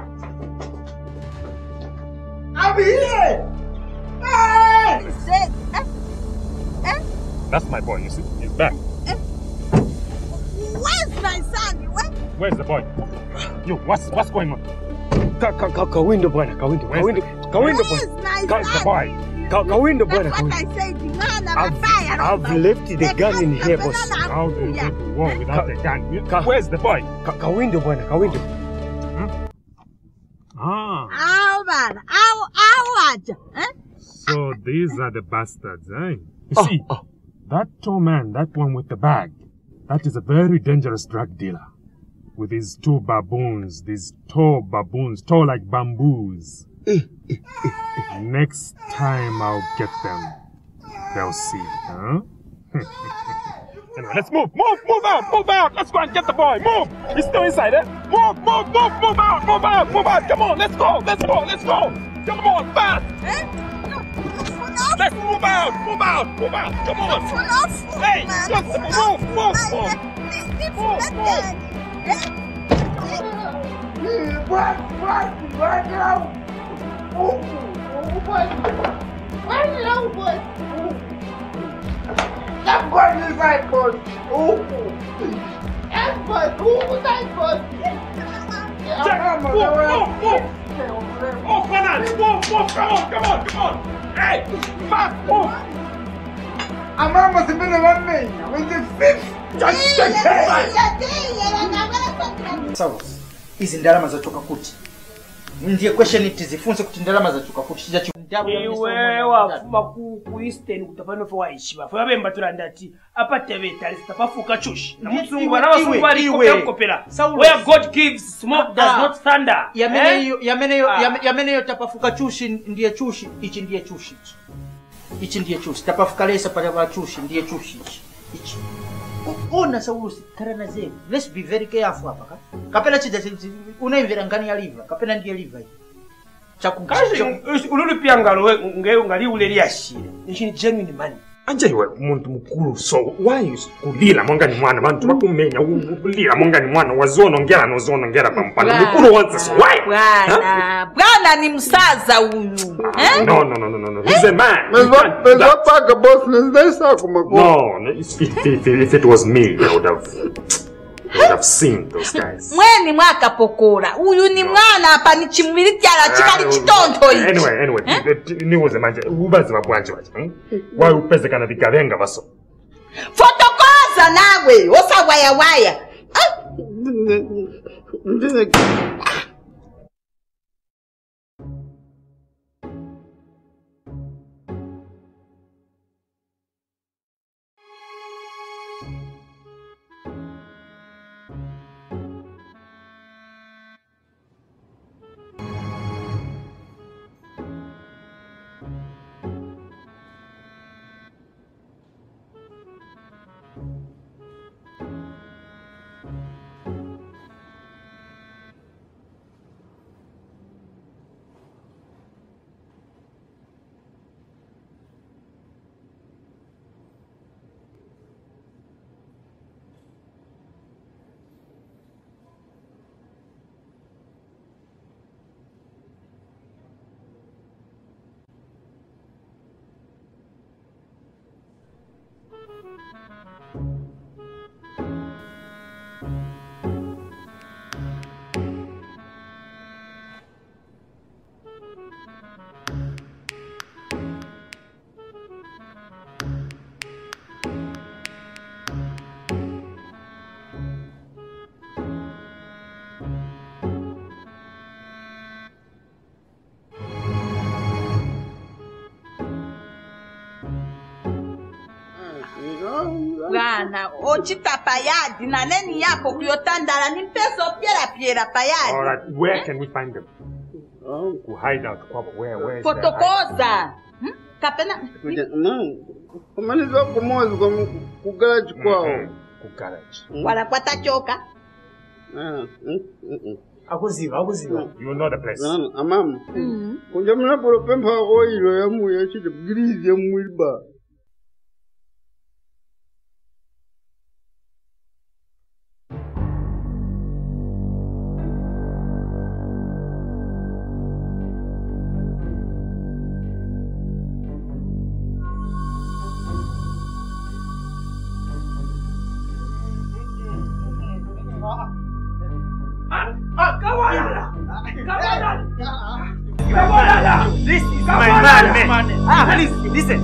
I'm here! Hey! That's my boy, you see? He's back. Where's my son? Where's the boy? Yo, what's going on? Kawindo bwana, kawindo bwana. Kawindo bwana. I've left the gun in here, boss. How do you get to war without the gun? Where's the boy? Kawindo bwana, kawindo. So these are the bastards, eh? You see, that tall man, that one with the bag, that is a very dangerous drug dealer. With his two baboons, these tall baboons, tall like bamboos. Next time I'll get them. They'll see, huh? Anyway, let's move out. Let's go and get the boy, move. He's still inside, eh? Move out. Come on, let's go. Come on, fast. Let's move out. Come on. Hey, let's move. I'm going inside, boss. Yes, boss. Inside, boss. Move. Oh, Fernand, move. Come on. Hey, fast, move. I'm almost been one man. With the fifth. Sawa. Hizi ndalama zatoka kuti. Ndiye question itizifunze kuti ndalama zatoka kuti chicha iwe wafuma ku Eastern kutapano fo waishiba. Fo yabemba turandati apate beta litapafuka chushi. Na muzungu banabasungu bali kopera. Where God gives, smoke does not thunder. Yameneyo tapafuka chushi ndiye chushi. Ichi ndiye chushi. Tapafuka lesa pale wa chushi ndiye chushi. Ichi. Ona Saurusi karana zetu. Let's be very careful hapa. Kapena chija unaimvera ngani ya liver. Kapena ndiye liver. Kazi ululu pia ngalo ngali uleli ashire. Nishini genuine money. Anje iwe muntu mukuru, so why kulila mwanga ni mwana bantu bakumenya ulila mwanga ni mwana wazonongera nozonongera pampana mukuru wanze, so why? Bwana ni msaza huyu. No. He's a man. No, if it was me, I would have seen those guys. Mweni mwaka pokora. Huyu ni mwana hapa ni chimwilityala chikali chitonto hiki. Anyway, niwuze manje ubazi babwanje baje. Why upeze kana bikabenga baso. Fotokoza nawe, osa waya. Bwana, ochita payadi na neni yapo kuyotandala ni peso piera payadi. All right, where can we find them? To hide out, where is Fotokoza. Kapena. Kumaliza kumozi ku garage kwao. Ku garage. Wanakwata choka. Akuziva. You know the place. Amam. Kunja mnapolo pempa oilo ya mu ya chite grizi ya muiba. This is my man, man. Ah, please, listen.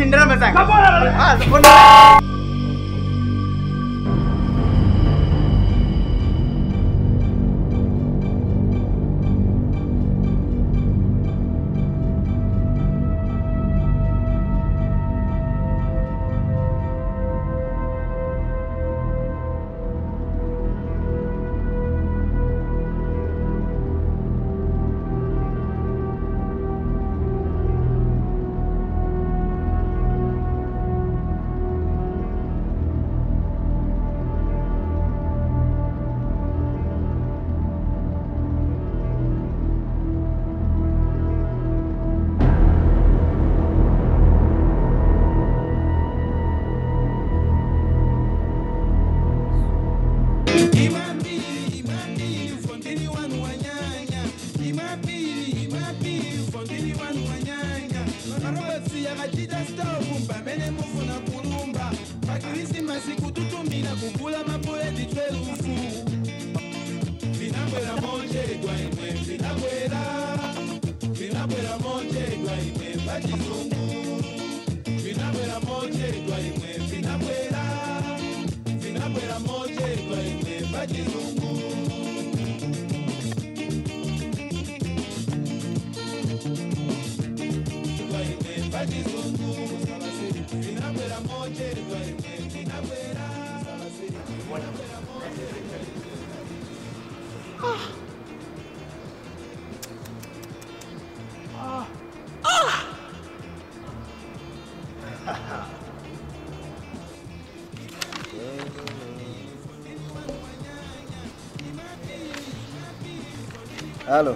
Hello.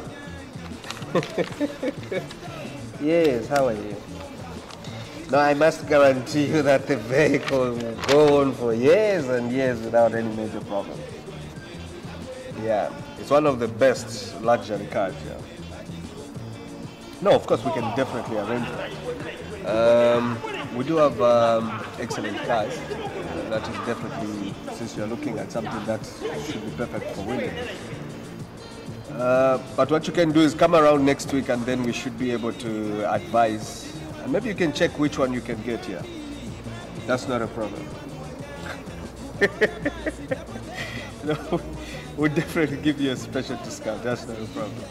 Yes, how are you? No, I must guarantee you that the vehicle will go on for years and years without any major problem. Yeah, it's one of the best luxury cars, yeah. No, of course we can definitely arrange that. We do have excellent cars. That is definitely, since you're looking at something that should be perfect for women. But what you can do is come around next week and then we should be able to advise. And maybe you can check which one you can get here. That's not a problem. No, we'll definitely give you a special discount. That's not a problem.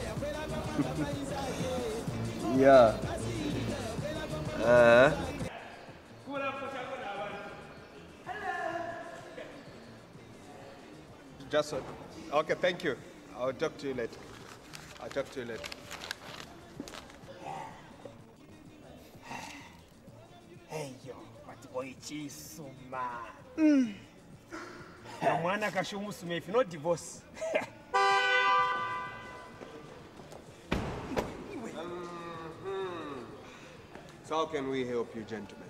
Yeah. Just okay, thank you. I'll talk to you later. I'll talk to you later. Hey yo, boy chisuma. Mwana kashumusume if not divorce. So how can we help you, gentlemen?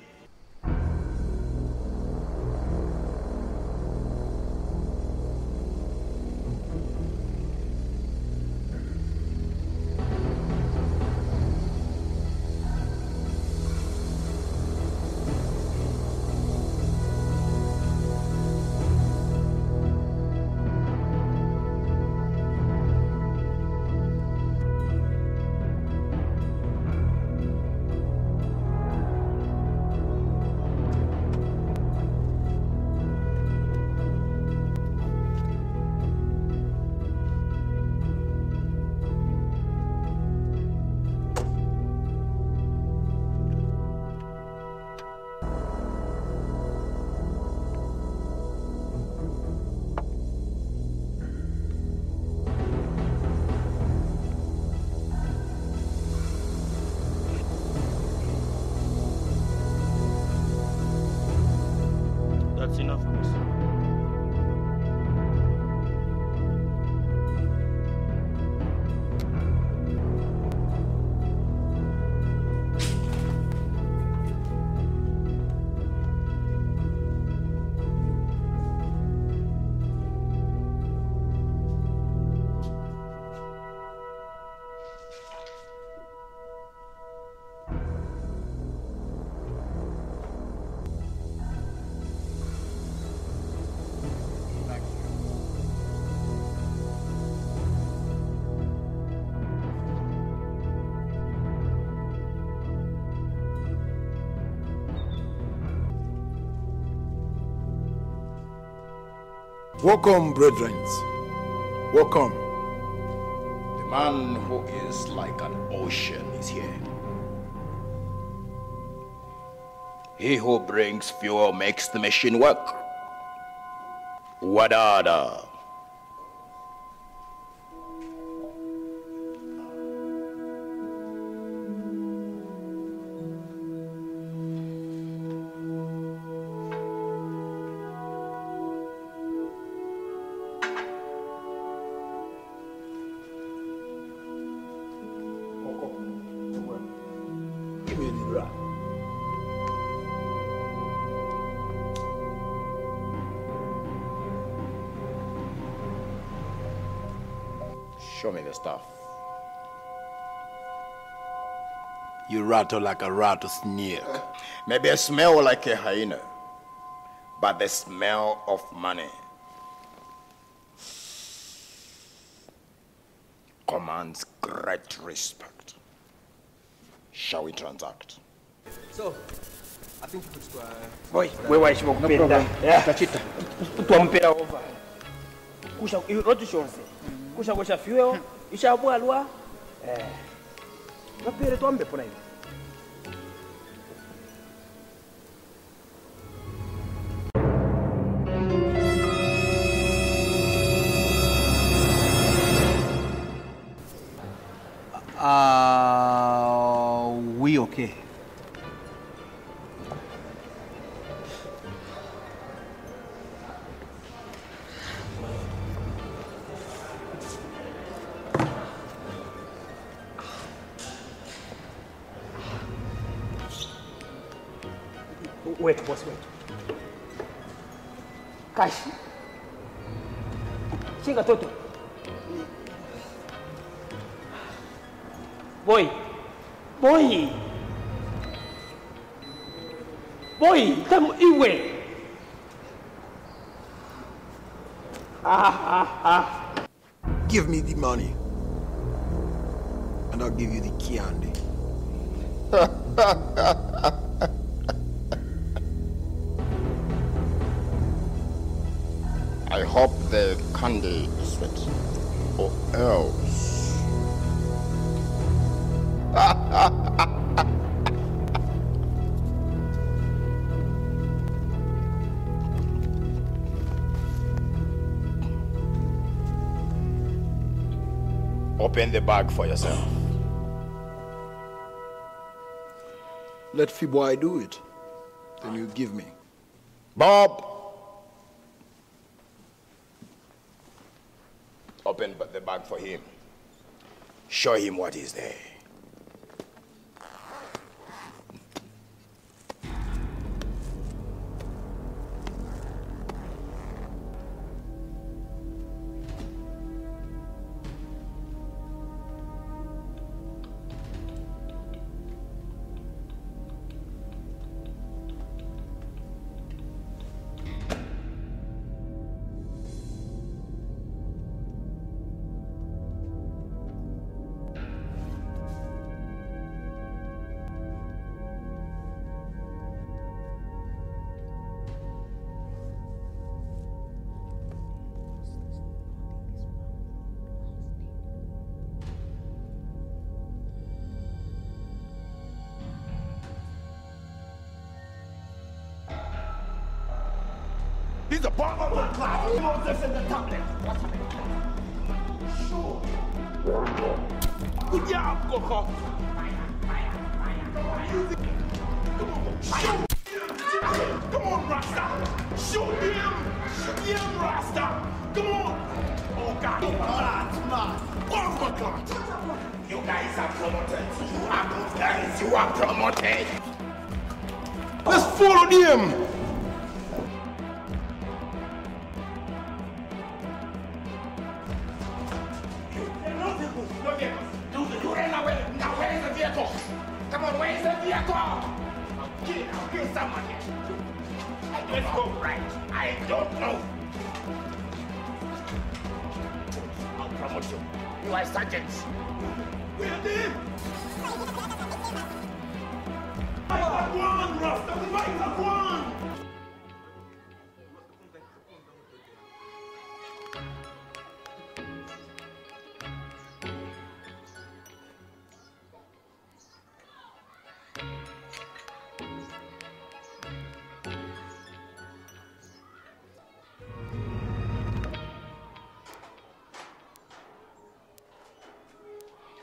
Welcome, brethren. Welcome. The man who is like an ocean is here. He who brings fuel makes the machine work. Wadada. Give me the bra. Show me the stuff. You rattle like a rattlesnake. Maybe I smell like a hyena, but the smell of money commands great respect. Shall we transact? So, I think you could Boy, wewe ishi kupenda. Tachita. Tuampera over. Kusha roti shonse. Kusha kusha fuel. Isha bwalwa. Napere tuambe pona hivi. We okay? Wait, boss, wait. Kashi. Shinga toto. Boy. Boy. Boy, tamu iwe. Give me the money, and I'll give you the candy. I hope the candy is sweet, or else. Open the bag for yourself. Let Fiboy do it. Then you give me. Bob! Open the bag for him. Show him what is there. He's the bottom of the class. He knows this in the top left. What's happening? Sure. Good job, Coco. Shoot him! Come on, Rasta! Shoot him! Shoot him, Rasta! Come on! Oh, God. Man. Overclock. You guys are promoted. You are good guys. You are promoted. Let's follow them! You ran away. Now where's the vehicle? Come on, where's the vehicle? I'll kill someone here. Let's go. Right. I don't know. I'll promote you. You are sergeants. We're there. Fight like one, Rasta. Fight like one.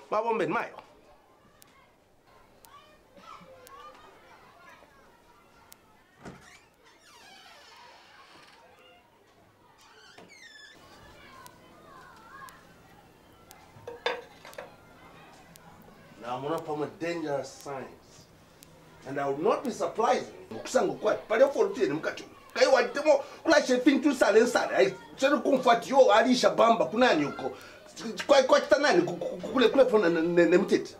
Mabombe mayo. Now I'm gonna form a dangerous signs. And I will not be surprised. Mukusango kwat. Pale ofoluti ni mkacho. Kayo wademo kula shefin tu sale sale. Ai chero kumfati yo alisha bamba kunani uko. Kwa kitanani kule fona ne mtiti.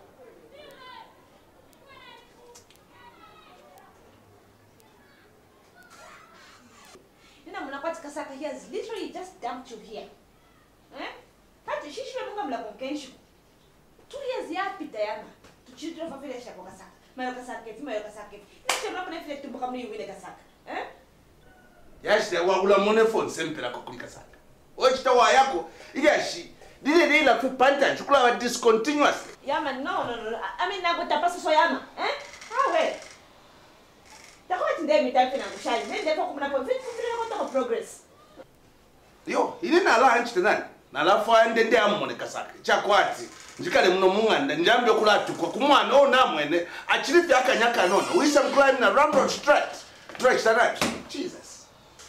Nina mnakwati kasaka he has literally just dumped you here. Kati shishwe munga mla konkenshu. 2 years yapita yana. Tuchitro fafile shako kasaka. Mayo kasaka kefi. Nisho mna kuna file tumbuka mni yuwile kasaka. Yashi ya wabula monefone sempela kwa kasaka. Wachita wa yako yashi dile la fi panta chukula wa discontinuously. Yama no. I mean nago tapasa so yama. How well? Takwa tinde mitaifi na kushali. Nende kwa kumuna po vitu kwa progress. Yo, ili na lunch tenani. Na lafu ndende amone kasaka. Chakwati. Njikale muno munganda njambe kulatu kwa kumwana ona mwene achirifi akanyaka nona. Wisha mclimb na Ramrod straight. Straight tanaki. Jesus.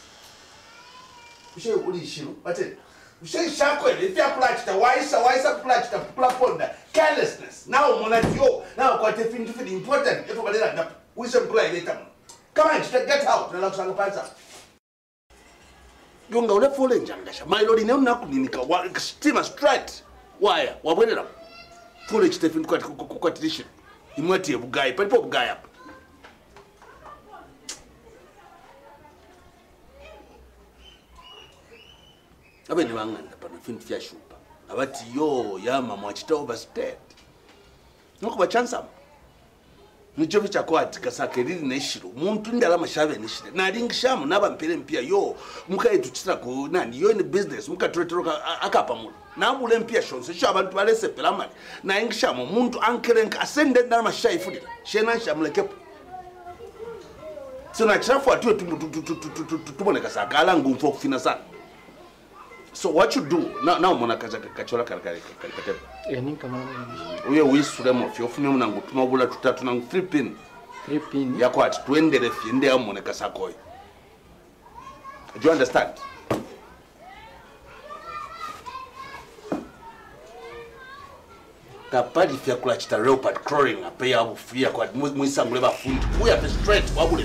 Ushe ulishiru. Bate. Ushe shako ile ifya kulachita waisa kulachita kulaponda. Carelessness. Now monatio. Now kwa tefintu fidi important. Efo badela na wisha mclimb ile tamu. Come on, get out. Na la kusanga panza. Yonga ule fole njangasha. My lord ine unakunika wa steamer straight. Wire. Wabwenera. Fole chitefintu kwa tradition. Imwati bugai. Palipo bugai hapa. Abene banganda pana fintu fya shupa. Abati yo yama mwachita overstayed. Nuko bachansa. Nichovi chakwati kasake lili neshiro. Muntu ndala mashave neshire. Na ringishamu naba mpere mpia yo. Muka yetu chitira ku nani yo in business. Muka turetoroka akapa mulu. Na mbule mpia shonse. Sho abantu balese pelamali. Na ingishamu muntu ankerenka asende ndala mashayi fudila. Shena shamlekepo. So na chirafu atuwe tumone kasaka. Ala ngumfo kufina sana. So what you do now mona kachola katepa ninka mama uye wisure mo fyo fune muna ngutuma bula tutatu na 3 pin yako ati tuendele fiende amone kasakoyo. Do you understand? Kapali fya kula chita leopard crawling apeya bufia kwa mwisangule bafundi uya the straight wabule.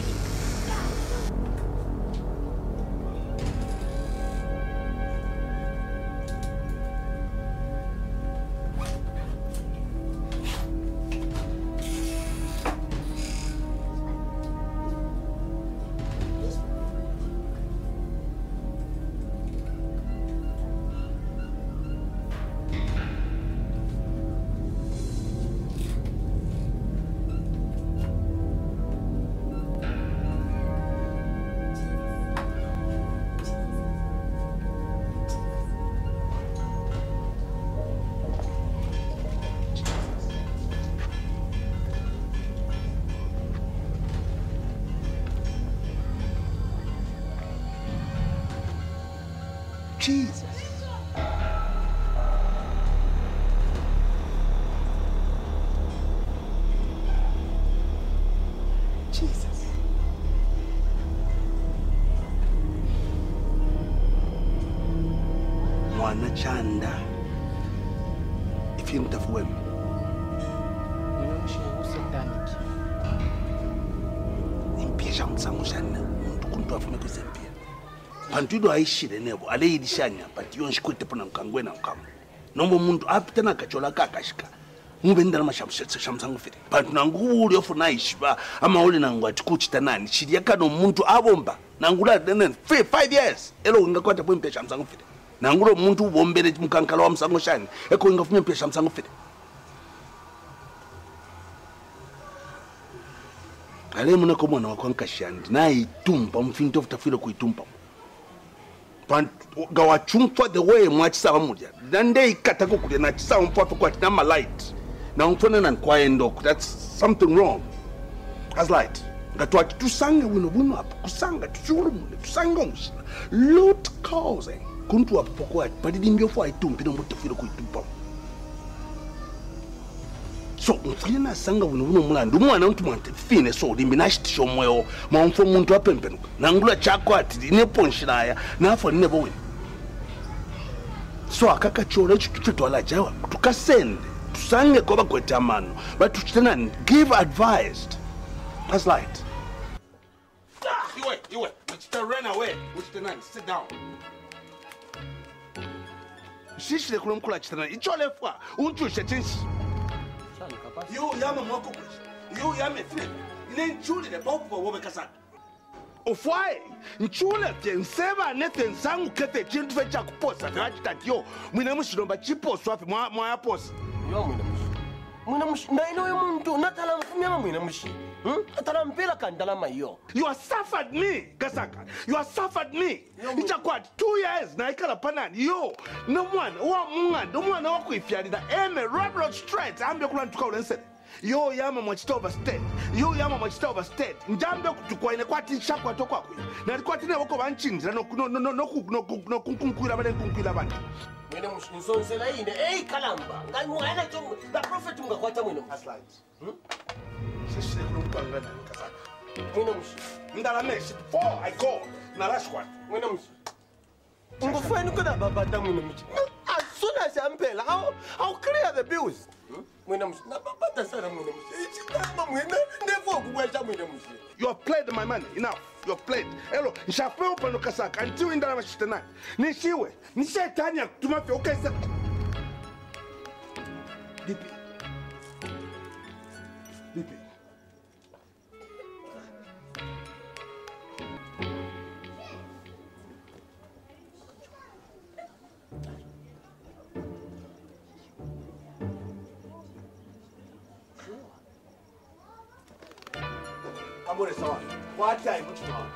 Jesus. Jesus. Mwana chanda. Ifi mtafuwemi. Impia msangu shana. Mtu kuntu afume kuzempia. Pantudo aishire nebo aleidishanya but yonshi kwete pona mkangwe na mkamu nombo mundu apita na kachola kakashika ngube ndala mashamsangu fite but nangu uli ofu naishba ama uli nangu atikuchita nani shiri yakano mundu abomba nangula 5 years elo ngakwata pempe shamsangu fite nangulo mundu ubombele mkankala wa msango shani eko ngafumye mpe shamsangu fite ale munako mwana wakwankashandi na itumba mfinto futafile kuitumba gawa chumfa the way mwachisa bamuja nande ikata ko kule na chisa umfa kwa tina ma light na umfona na kwa endo that's something wrong as light ngatwa tusanga wino buno apa kusanga tuchuru mune tusanga umushina lot causing kuntu apoko at padi dimbyo fo aitumpi no mutafiro kuitumpa So mfuna sanga buno mulando umwana untu mwante fine so limbi nashitisho moyo mwamfo muntu apempenu nangula chako ati ine ponshilaya nafa nine bowe so akakachola chitwala jawa tukasende tusange koba kwetamano but tuchitena give advice. That's light. You run away. Sit down. Shishile kule mkula chitana ichole fwa unchushe chinshi you yama mwako kweshi you yame flip ine nchule de popo wobe kasaka ofwae nchule fye nseba nete nsangu kete chintu fecha kuposa vachitatiyo mwine mushiromba chiposo wafi mwaya posa yo mwine mushi na ino yu muntu natala mfumiyama mwine mushi atala mpela kandala mayo. You have suffered me, Gasaka. You have suffered me. It's a quad 2 years na ikala panani. Yo, no one wako ifyalida eme road straight. Ambe kula ntuka ulense. Yo yama mwachita overstate. Yo yama mwachita overstate. Njambe kutukwa ine kwa tinshakwa tokwa kuya. Na alikuwa tine wako wanchinjira no kunkuila bani. Mwene mshinsonsela ine kalamba. Ngai mwana chongo. The prophet mgakwata mwene. That's right. Shishile kulumkwanga na Gasaka. Mwene mushi. Ndalameshi before I go. Na last one. Mwene mushi. Ngufeni kuna babata mwene mushi. As soon as I'm paid, I'll clear the bills. Mwene mushi. Na babata sana mwene mushi. Ichitamba mwene never kuwesha mwene mushi. You have played my money. Enough. You have played. Hello. Nishapewa upano Gasaka. Until indalameshi tena. Nishiwe. Nishetani ya kutumafia. Okay, sir. Dipi. Amore sawa. Kwa time mchumwa.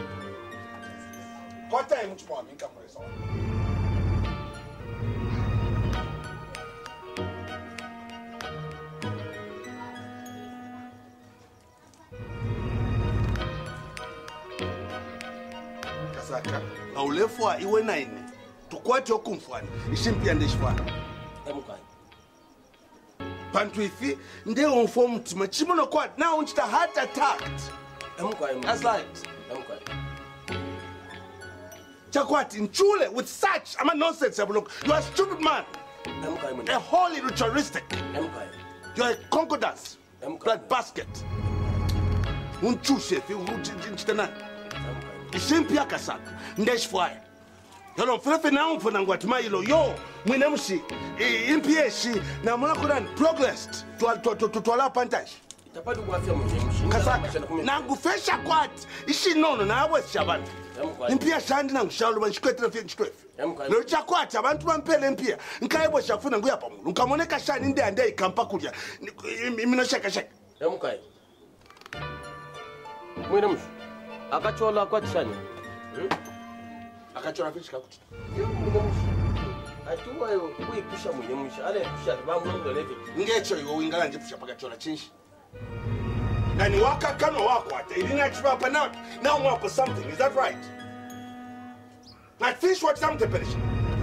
Kwa time mchumwa minka amore sawa. Kasaka. Na ulefwa iwe na ine. Tukwati okumfwani. Ishimpia ndeshfwani. Emukai. Pantu ifi nde onfo mutima chimono kwa na unchita heart attacked. That's right. Chakwati nchule with such nonsense. You are a stupid man. A holy ritualistic. You are a concordance. Blood basket. Unchushe fi unchitana. Ishimpia Kasaka ndeshfwai. Yolo mfrefe na umfo na ngwatima ilo yo mwine mshi impieshi na mwana kudan progressed tuwala pantashi itapadu kuwafia mwine mshi Kasaka na ngufesha kwati ishi nono na awe shabani impia shandi na ngushalu banshikwetre fie nchikwefe Locha kwati abantu bampele impia nkaibo shafuna nguya pamulu nkamoneka shani nde ande ikampa kulia imino shaka Emukai mwine mshi akachola kwati shani akachola fish kakuti yo mwine mshi atuwa yo kuipusha mwine mshi ale pusha bamundo levi ngecho yo wingala nje pusha pakachola chinshi and waka kano wako ate ilina chipa pa now mwapo something, is that right? Like fish what something perish.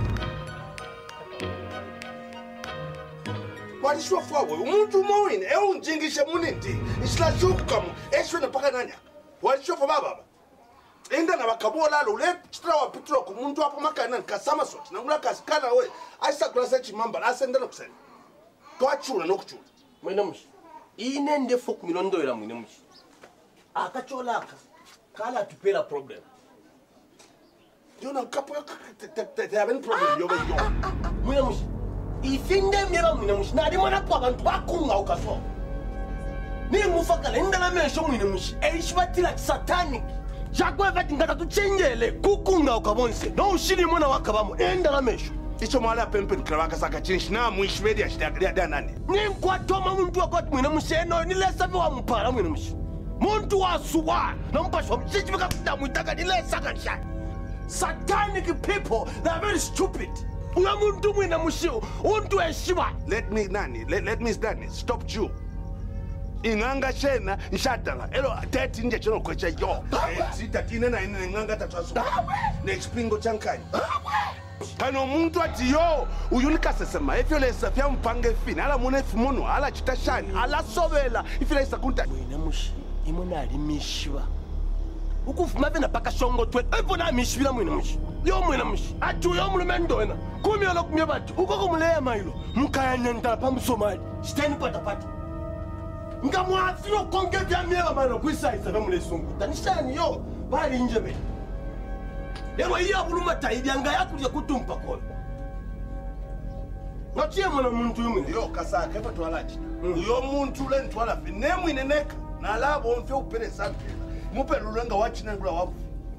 What is your forward? Umuntu moin unjingishe munindi isla shuku kamu eswe na paka nanya. What is your for baba? Enda na bakabola lo le chitra wa pitro ku muntu apo makana kasama sot na ngula kasikana we aisa klasa chimamba asenda nokusena. Twachula nokuchula. Mwene mushi ine ndefo kumilondoera mwine mushi akacholaka kala tupela problem you know couple they have any problem yoba yo mwine mushi ifinde meba mwine mushi nali mwana kwa abantu bakunga ukaso ni mufaka lendala mesho mwine mushi eishbatila satanic chakwe vati ngata tuchenjele kukunga ukabonse no ushiri mwana wakabamo endala mesho icho mwala pempen krabaka saka chinshi na mwishwedi ya nani ni kwatoma muntu wakati mwine musheno nilesa wa mpala mwine mushi muntu wasuwa na mpasho mchichi wika kutamuitaka nilesa kansha satanic people they are very stupid una muntu mwine mushi untu eshiwa let me stop you inganga shena nshatanga elo tete nje chono kwecha yo sita tine na ine nganga tatwaso ne expingo chankani Pano muntu ati yo uyunika sesema efyo lesa fya mpange fina ala mune fimono ala chitashani ala sovela ifila isa kunta mwina mushi imona ali mishiba ukufuma vena paka shongo twe ebona mishibila mwina mushi yo mwina mushi atu yo mulumendo ena kumi olo kumye batu ukoko muleya mailo mukaya nyantala pambu somali shitani pata pata nga mwafiro konge vya miela mailo kuisa isa vya mule sungu tanishani yo bali injebe lero iya buluma taidi anga yakulya kutumpa kono Notie mwana muntu yumwe yo kasaka epa twalachi yo muntu le ntwala finemu ineneka na labo mfe upere sapi mupelulwenga wachinengula wafu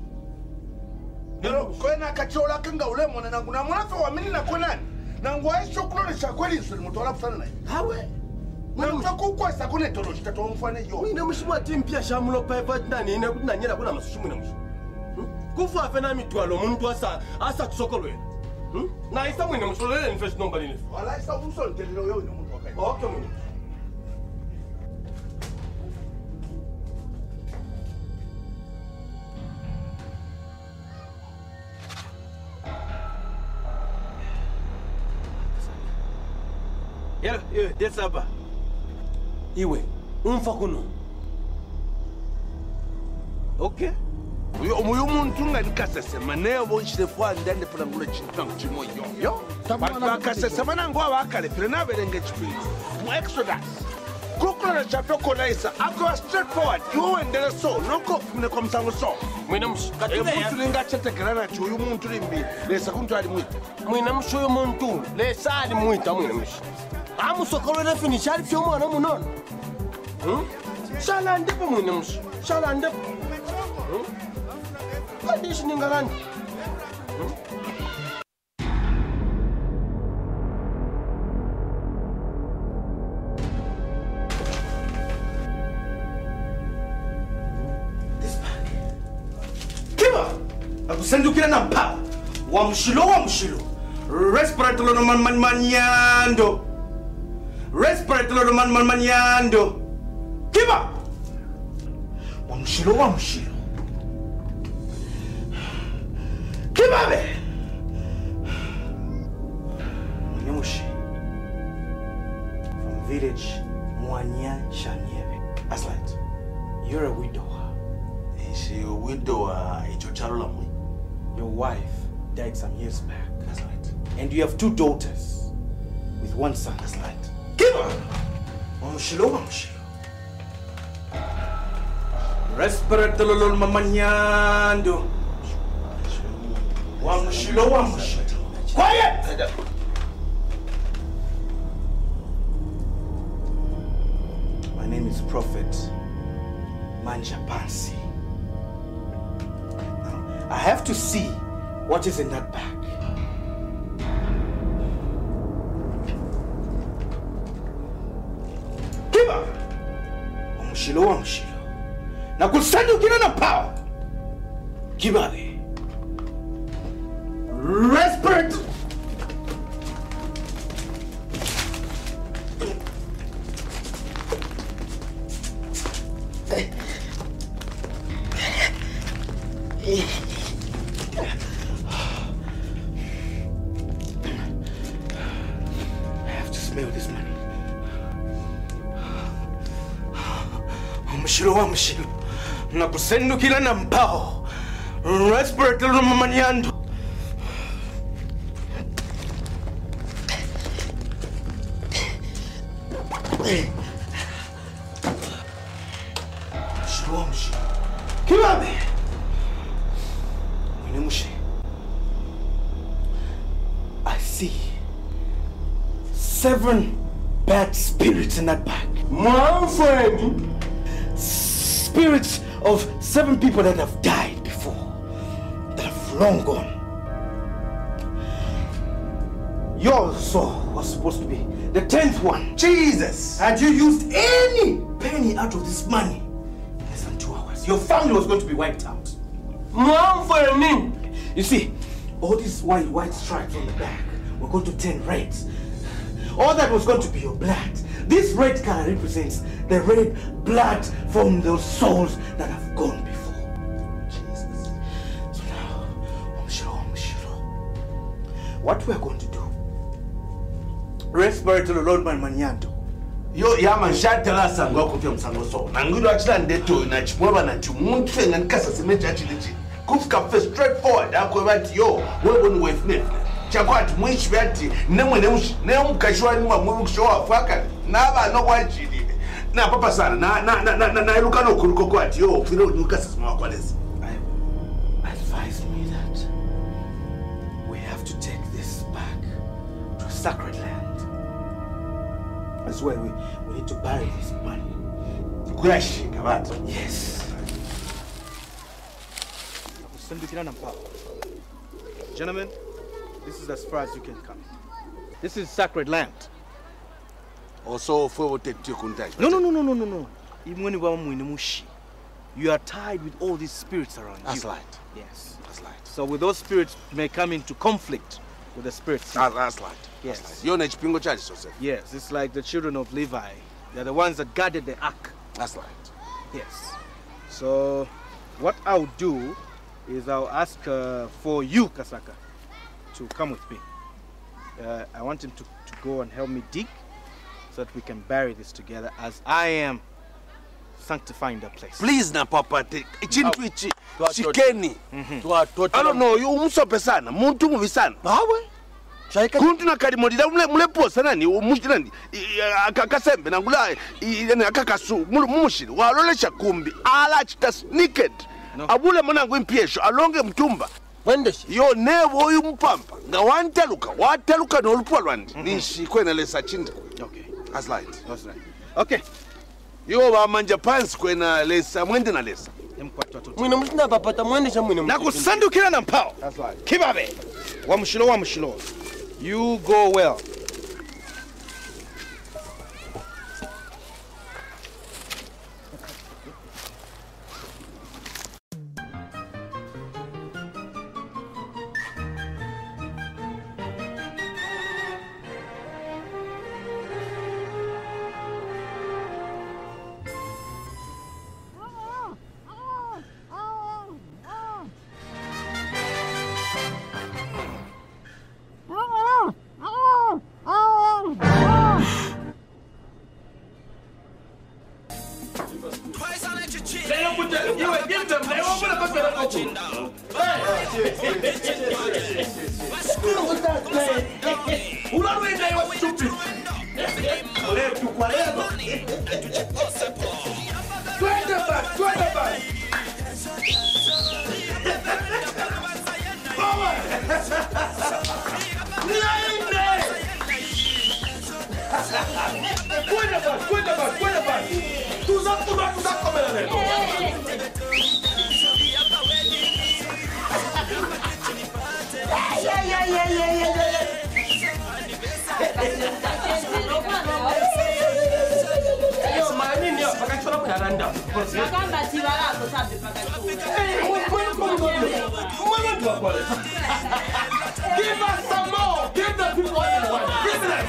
lero kwena kachola kanga ule mwana nangu na mwana fe wamini na kwenani nangu waisho kulone chakweli insuli mutwala kusana na hawe na mtako kwa isa kune tolo chitato mfane yo mwine mshimwa timpia shamulo paipa nani ine kuna nyela kuna masushi mwine mshi kufu afena mitwalo muntu asa tusokolwe na isa mwine msolele nifeshi nomba nini wala isa uso ntelilo yo ine muntu wakai okay mwine Yelo, desaba. Iwe, umfa kuno. Okay. Uyo muntu ngalikasesema neyo bonshire fwa ndande pula ngule chintangu chimo yo. Bakasesema nango abakalefire naberenge chipiri. Mu Exodus. Kukula na chapter konaisa ako straight forward. Yo endele so noko mne kwa msango so. Mwina mshi katika ya. Muntu linga chetekelana chu uyu muntu limbi. Lesa kuntu ali mwita. Mwina mshi uyu muntu lesa ali mwita mwina mshi. Amu sokolwe finish ali fyo mwana munono. Shala ndipo mwina mshi. Shala ndipo. Kadishi ningalani. Kiba akusendukira na mpa wa mshilo respiratory no manmanyando respiratory no manmanyando Kiba wa mshilo Kibabe Mwenyemushi from village Mwanya Shanyeve. Aslight, you're a widower. Is she a widower? Your wife died some years back. That's right. And you have 2 daughters with 1 son. That's right. Kiba! Wamshilo. Respiratory mamanyando. Wamshilo. Quiet! My name is Prophet Manjapansi. Now, I have to see what is in that bag. Kiba! Wamshilo. Na kusandi ukina na power. Kibale. Respirate. I have to smell this money. Mshilo. Na kusendukila na mpao. Respiratory mamanyando. Kibabe. I see 7 bad spirits in that bag. Spirits of 7 people that have died before, that have long gone. Your soul was supposed to be the 10th one. Jesus! Had you used any penny out of this money in less than 2 hours, your family was going to be wiped out. You see, all these white stripes on the back were going to turn red. All that was going to be your blood. This red color represents the red blood from those souls that have gone before. Jesus. So now, what we are going to do. Respiratory Lord Manyanto. Yo yama shatela sango kupya msango so. Nangido achila ndeto na chimweba na chumuntu fenga nkasa semeja achilichi. Kufika fe straightforward akwe bati yo wewe ni wefne. Chakwati mwishi bati nemwe nemukashwa ni mwamu kushowa faka naba no kwachili. Na papa sana na iluka no kuruko kwati yo firo nkasa sima kwalezi. Advise me that we have to take this back to a sacred land. That's why we need to bury this money. Yes. Gentlemen, this is as far as you can come. This is sacred land. Also, for what take contact. No. Even when you are tied with all these spirits around you. That's right. Yes. That's right. So with those spirits may come into conflict with the spirits. That's right. Yes. You're not Pingo Charge, Joseph. Yes, it's like the children of Levi. They're the ones that guarded the ark. That's right. Yes. So what I'll do is I'll ask for you, Kasaka, to come with me. I want him to go and help me dig so that we can bury this together as I am sanctifying the place. Please na papa chintu ichi shikeni. I don't know, you umusope sana, muntu mubi sana. Hawe? Kuntu na kalimodida mule posa nani umushirani akasembe nangula akakasu mumushiri walolesha kumbi ala chita naked. Abule mwanangu impiesho alonge mtumba. Yo nevo uyu mpampa nga wataluka nolupwa lwandi nishi kwena lesa chinda. Okay. That's right. That's right. Okay. Yo ba manja pants kwena lesa mwende na lesa. Mwina mshina papata mwende sha mwina. Nakusandukira na mpao. That's right. Kibabe. Wa mshilo. You go well. Give us some more! Give the people what they want! Give them!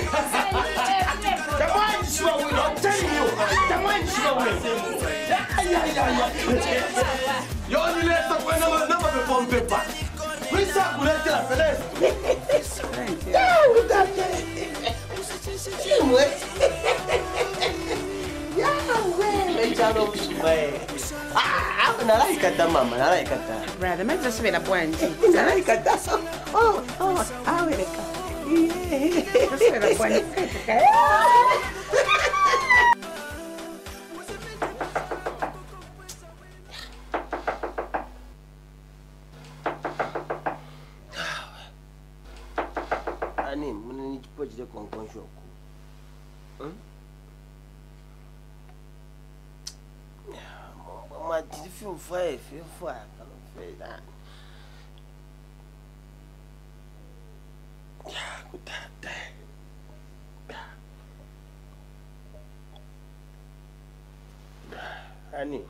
The mind sure will, I'm telling you! The mind sure will! You only let the one number before paper! We start to let you finish! Yeah, with that! Nalaikata mama, nalaikata. Brother, mimi zasubira bwanji. Nalaikata. Aweleka. Zasubira bwanji. Ani, mwana nichipochi de konkonsho. Did you feel fire? I don't feel that. Yeah, good that. Honey,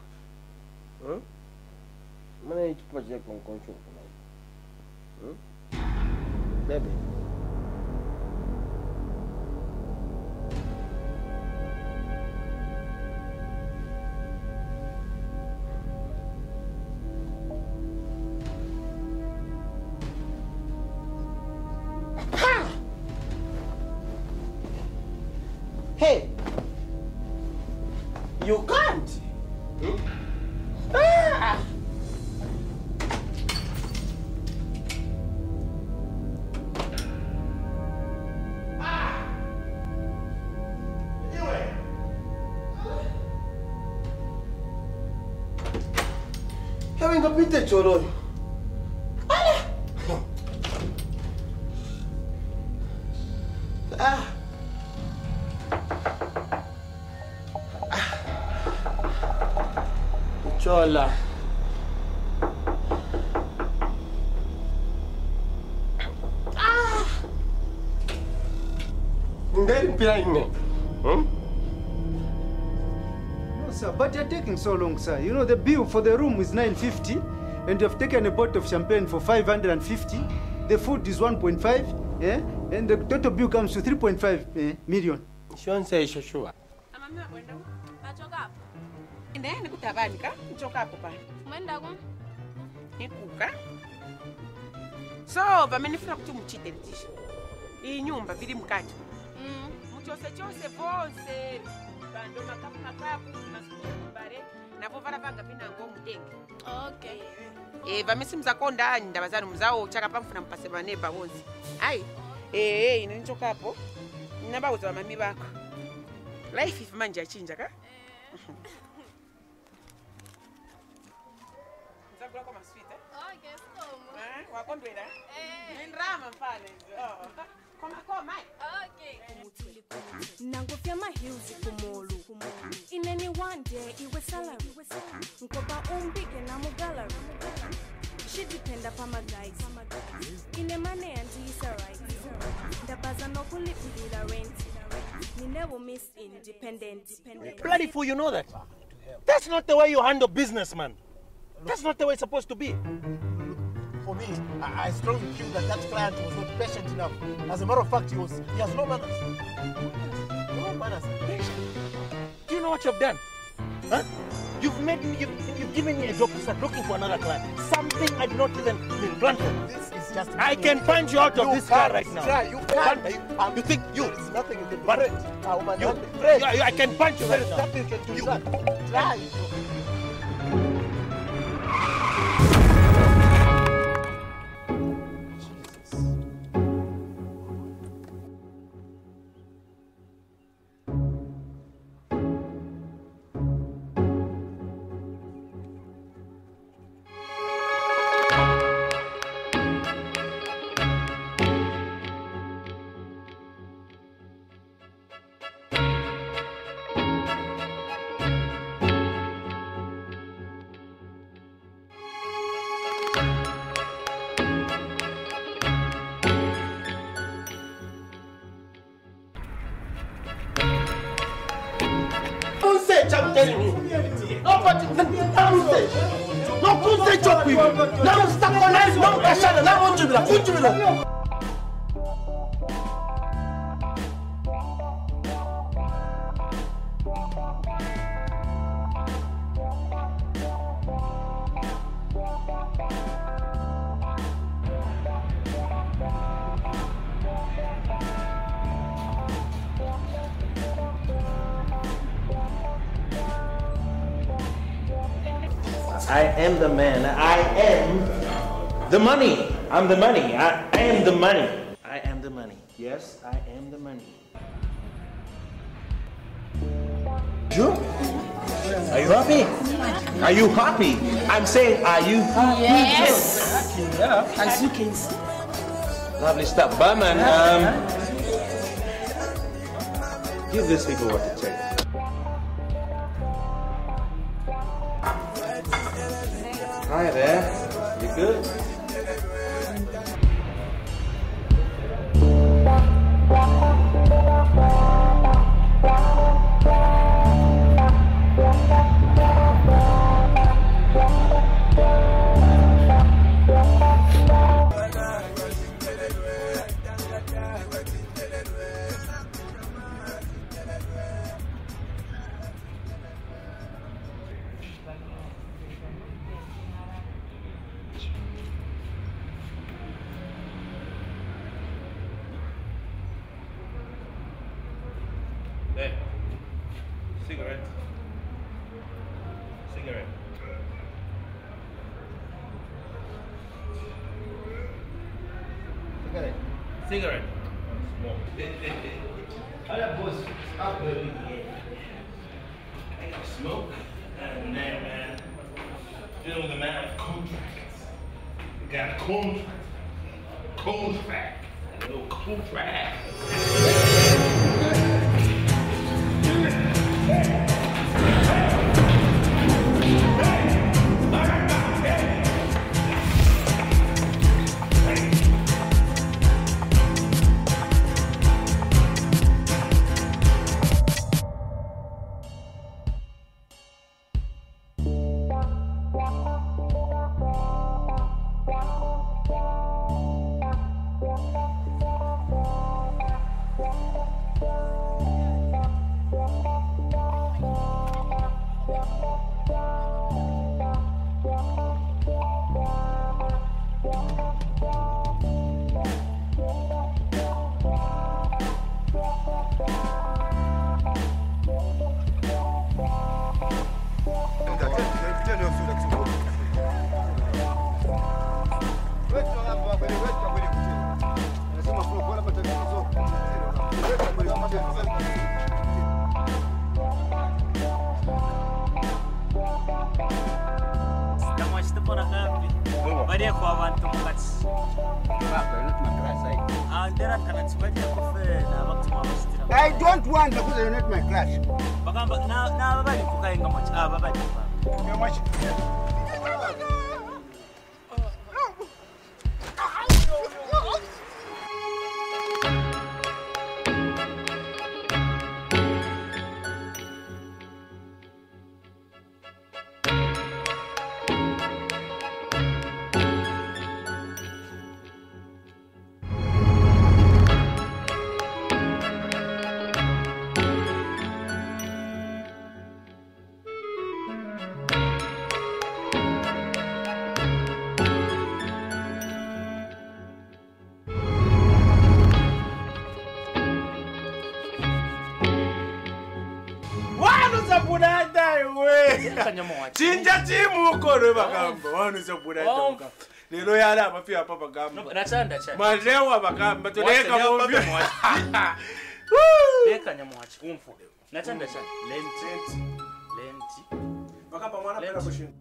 I'm going to project on control tonight. Baby. Hey, you can't. Ah. Having a pite choro. Ah. Chola. Ah. Ndeni pila ine. No, sir, but you're taking so long, sir. You know, the bill for the room is 950, and you've taken a bottle of champagne for 550. The food is 1.5, and the total bill comes to 3.5 million. Shon say sure. Ndeni kutabani ka? Nchoka hapo pale. Mwenda kwa? Nikuka. So, vamenifuna kuti muchite ndishi. Iyi nyumba vili mkati. Muchose chose vonse. Bando makapu nasukubare. Navo vara vanga vinango mutenge. Okay. Vamisi mzakonda ndabazanu mzao chaka pamfuna mpase maneba vonse. Ai. Ino nchoka hapo. Nabauza wa mami bako. Life if manje achinja ka? Zakula kwa maswita? Okay, somo. Wakondwela? Ndrama mfane. Koma. Okay. Nangofya mahills kumolu. Ineni one day iwe salary. Nkoba umbike na mugallery. She depend upon my guys. Ine money and is alright. Ndabaza no kulipila rent. You never miss independent. Bloody fool, you know that? That's not the way you handle business, man. That's not the way it's supposed to be. For me, I strongly feel that client was not patient enough. As a matter of fact, he has no manners. No manners. Do you know what you've done? Huh? You've given me a job to start looking for another client. Something I did not even plan for. This is just. I can punch you out of this car right now. Try, you can't. You think you? There's nothing you can do. But I can punch you right now. There is nothing you can do. Try. I'm telling you. Nobody can say. No, don't say joke with me. Now stuck on us, no Kashana. Now want to be like, I am the man. I am the money. I'm the money. I am the money. I am the money. Yes, I am the money. Sure? Are you happy? Are you happy? I'm saying, are you happy? Yes. Yeah. As you can see. Lovely stuff. Barman, give these people what to take. Hi there. You good? Hey, cigarette. Cigarette. Cigarette. Cigarette. Smoke. Olha, boss, stop burning here. I got smoke. And then, man, dealing with a man with contracts. You got a contract. Contract. A little contract. I don't want because you're not my class. How much? Chinja timu kore bagamba wanuza budata lero yala abafi apa bagamba nachanda malewa bagamba toleka mumbi leka nyamwachi umfude nachanda cha lenti bagamba mwana pera kushinda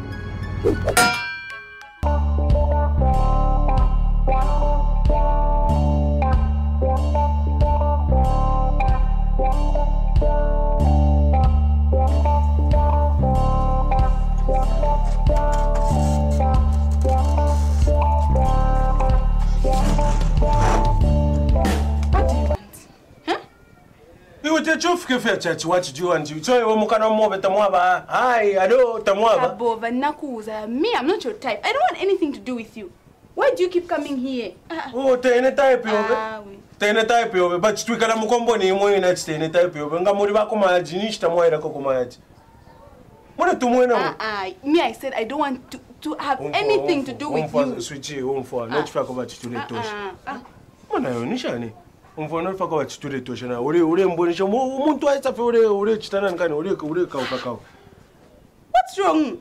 Church, what do you want? You tell you mukana mobe tamwaba. Hi, hello tamwaba. Abova nakuza. Me, I'm not your type. I don't want anything to do with you. Why do you keep coming here? Oh, tene type yobe. Tene type yobe. But twikala mukombo ni moyo na tene type yobe. Ngamuri bako maji ni tamwaira ko kumaji. Mwana tumwena. Me, I said I don't want to have anything to do with you. Switchy, umfo. Not talk about chitule tosh. Mwana yonishani. Umfona faka wa chitule tosha na ule mbonisha umuntu aitsafe ule chitana nkani ule kaukakao. What's wrong?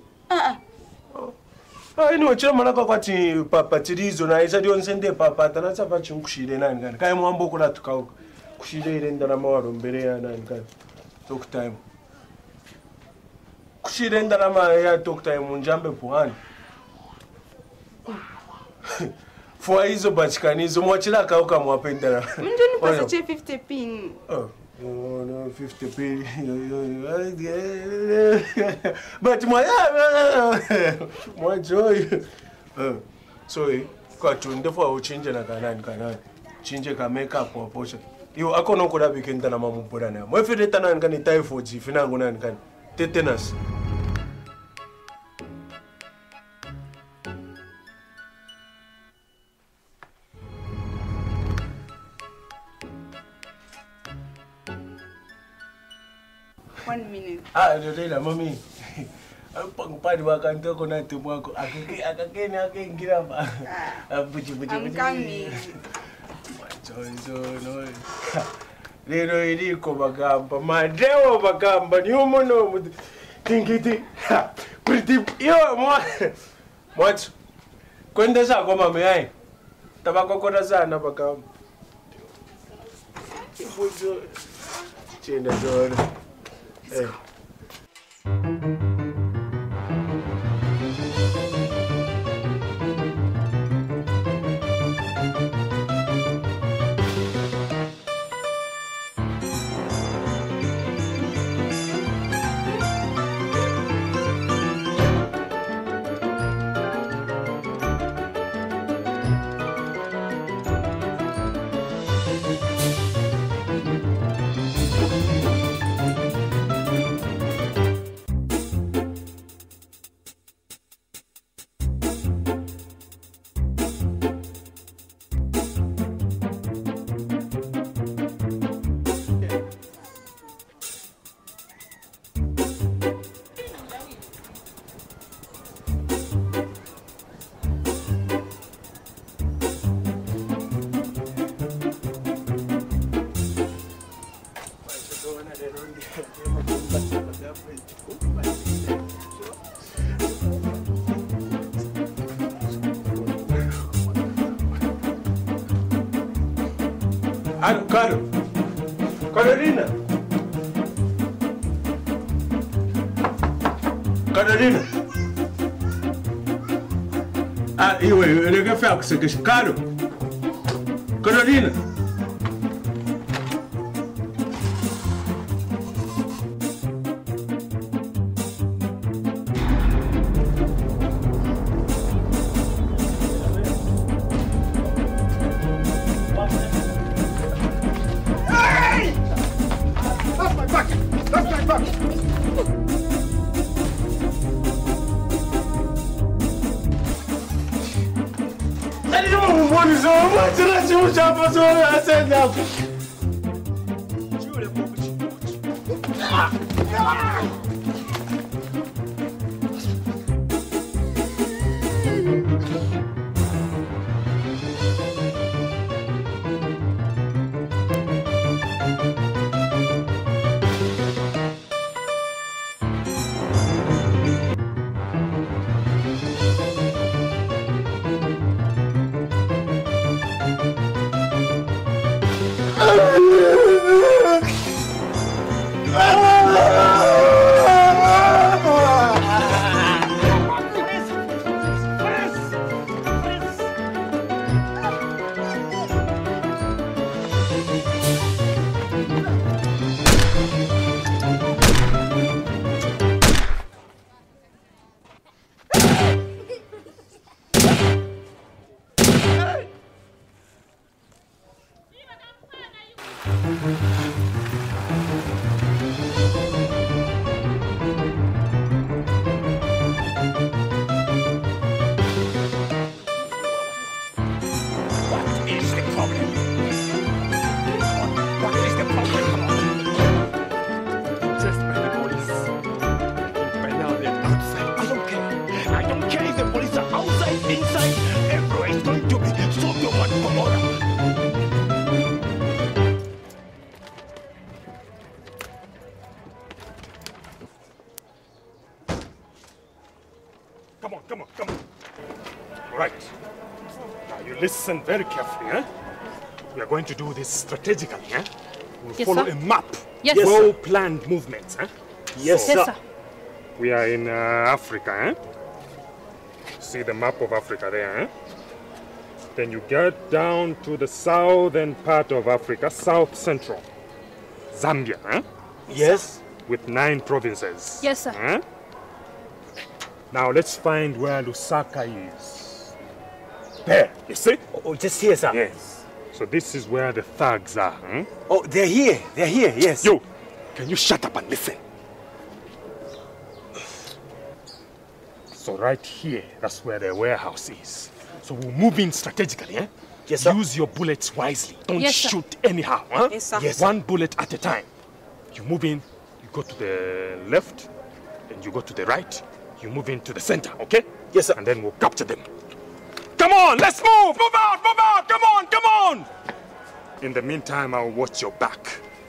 Ino chira manaka kwati papa tirizo na isa dion sende papa tanatsa pa chunkushire nani nkani. Kai mwambo kula tukao kushire ile ndana mawaro mbere ya nani nkani. Talk time. Kushire ndana ma ya talk time njambe puhani. For hizo bachikanizo mwachila kauka mwapendana. Mjoni pasa che 50 pin. Oh, no 50 pin. But my joy. Sorry, kwa tunde for uchinje na kanani. Chinje ka makeup wa posha. Yo akono koda bikenda na mamupura na. Mwefede tana ngani typhoid finangu nani kan. Tetanus. One minute. Dodela mami. Pangpadi wakanto ko na tumwako. Akakene akingira ba. Buji. I'm coming. So no. Lero iriko bagamba. Madewo bagamba. Niyo mono. Tingiti. Pretty. Yo, Mwacho. Kwenda sa kwa mama yai. Tabako kona sana bagamba. Ibuzo. Chenda zone. Carolina. Carolina. Ah, iwe, ele fea que se queixa. Caro. Carolina. Listen very carefully, eh? We are going to do this strategically, eh? We'll Yes, follow sir. a map. Yes, sir. Well-planned movements, eh? Yes, sir. We are in Africa, eh? See the map of Africa there, eh? Then you get down to the southern part of Africa, South Central. Zambia, eh? Yes. With 9 provinces. Yes, sir. Eh? Now let's find where Lusaka is. There, you see? Oh, just here, sir. Yes. So this is where the thugs are. Hmm? Oh, they're here. They're here, yes. You, can you shut up and listen? So right here, that's where the warehouse is. So we'll move in strategically, eh? Yes, sir. Use your bullets wisely. Don't Yes, sir. shoot anyhow, huh? Yes, sir. Yes, sir. 1 bullet at a time. You move in, you go to the left, and you go to the right. You move into the center, okay? Yes, sir. And then we'll capture them. Come on, let's move! Move out! Move out! Come on! Come on! In the meantime, I'll watch your back.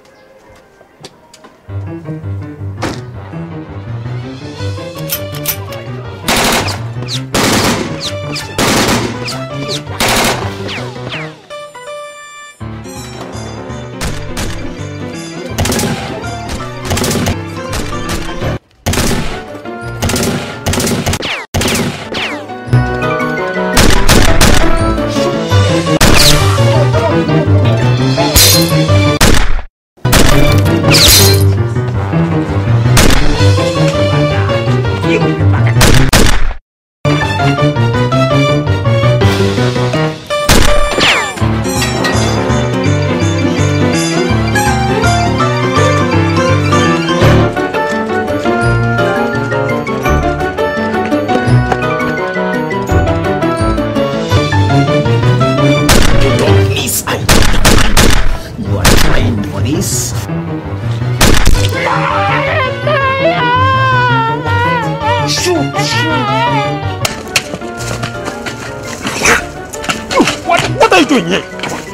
What are you doing here?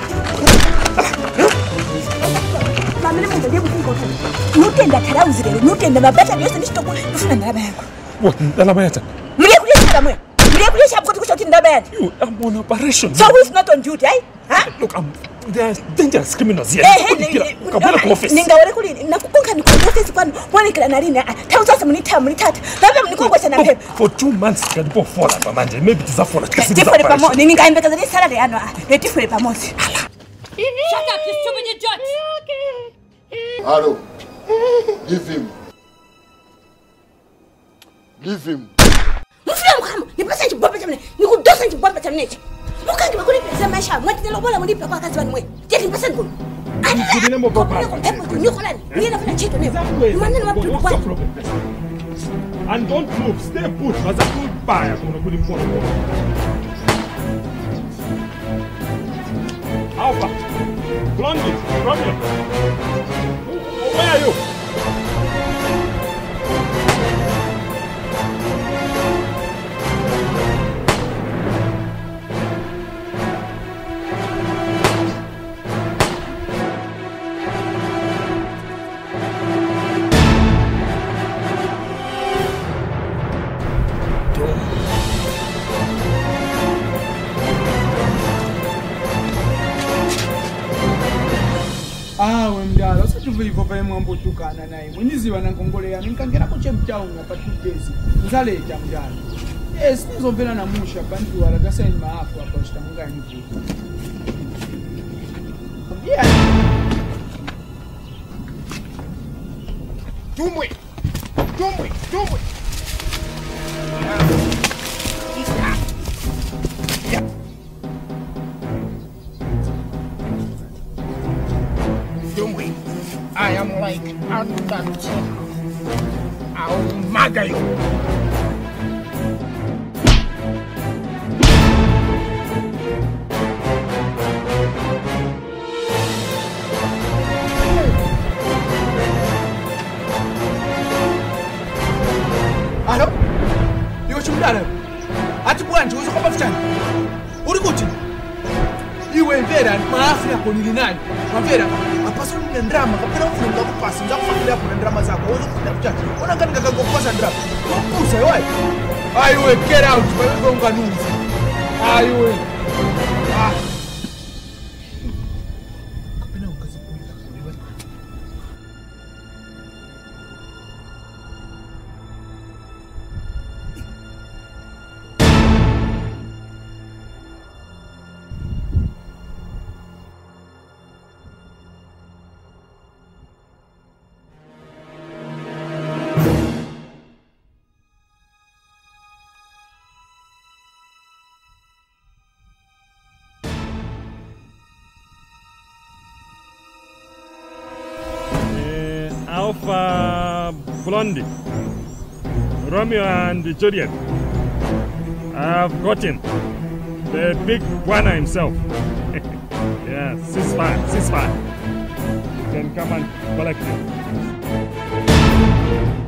You are on operation. So who's not on duty, eh? Huh? Look, there are dangerous criminals here. For 2 months, maybe it is a for Shut up, you stupid idiot! Hello. Leave him. Leave him. And don't move, stay put. As a good buyer, Alpha, Blondie, Romeo. Where are you? we mdala usatuva hivyo pa mwambo tukana naye mwenyiziwa na ngongole ya ninkangera kuche mtaunga pa 2 days nzaleta mdala yes nizomvela na musha bantu wala gasa ni maafu hapa utamunga ni vuta yeah Tumwe I am like Undertaker. I'll murder you. Alo? Iwe chumdala. Ati bwanji uzo kwa mafutani. Uri kuti? Iwe mvera maafu yako nili nani? Mvera apaso ni ndrama kapena ufunga kupasa nzakufakilia kuna ndrama zako uzo kufunda kuchati. Ona ngani kakakupasa ndrama. Kukusa yoi. Aiwe get out kwa unga nuzi. Aiwe. Ah. Alpha Blondie, Romeo and Juliet. I've got him. The big Guana himself. Yeah, ceasefire. You can come and collect him.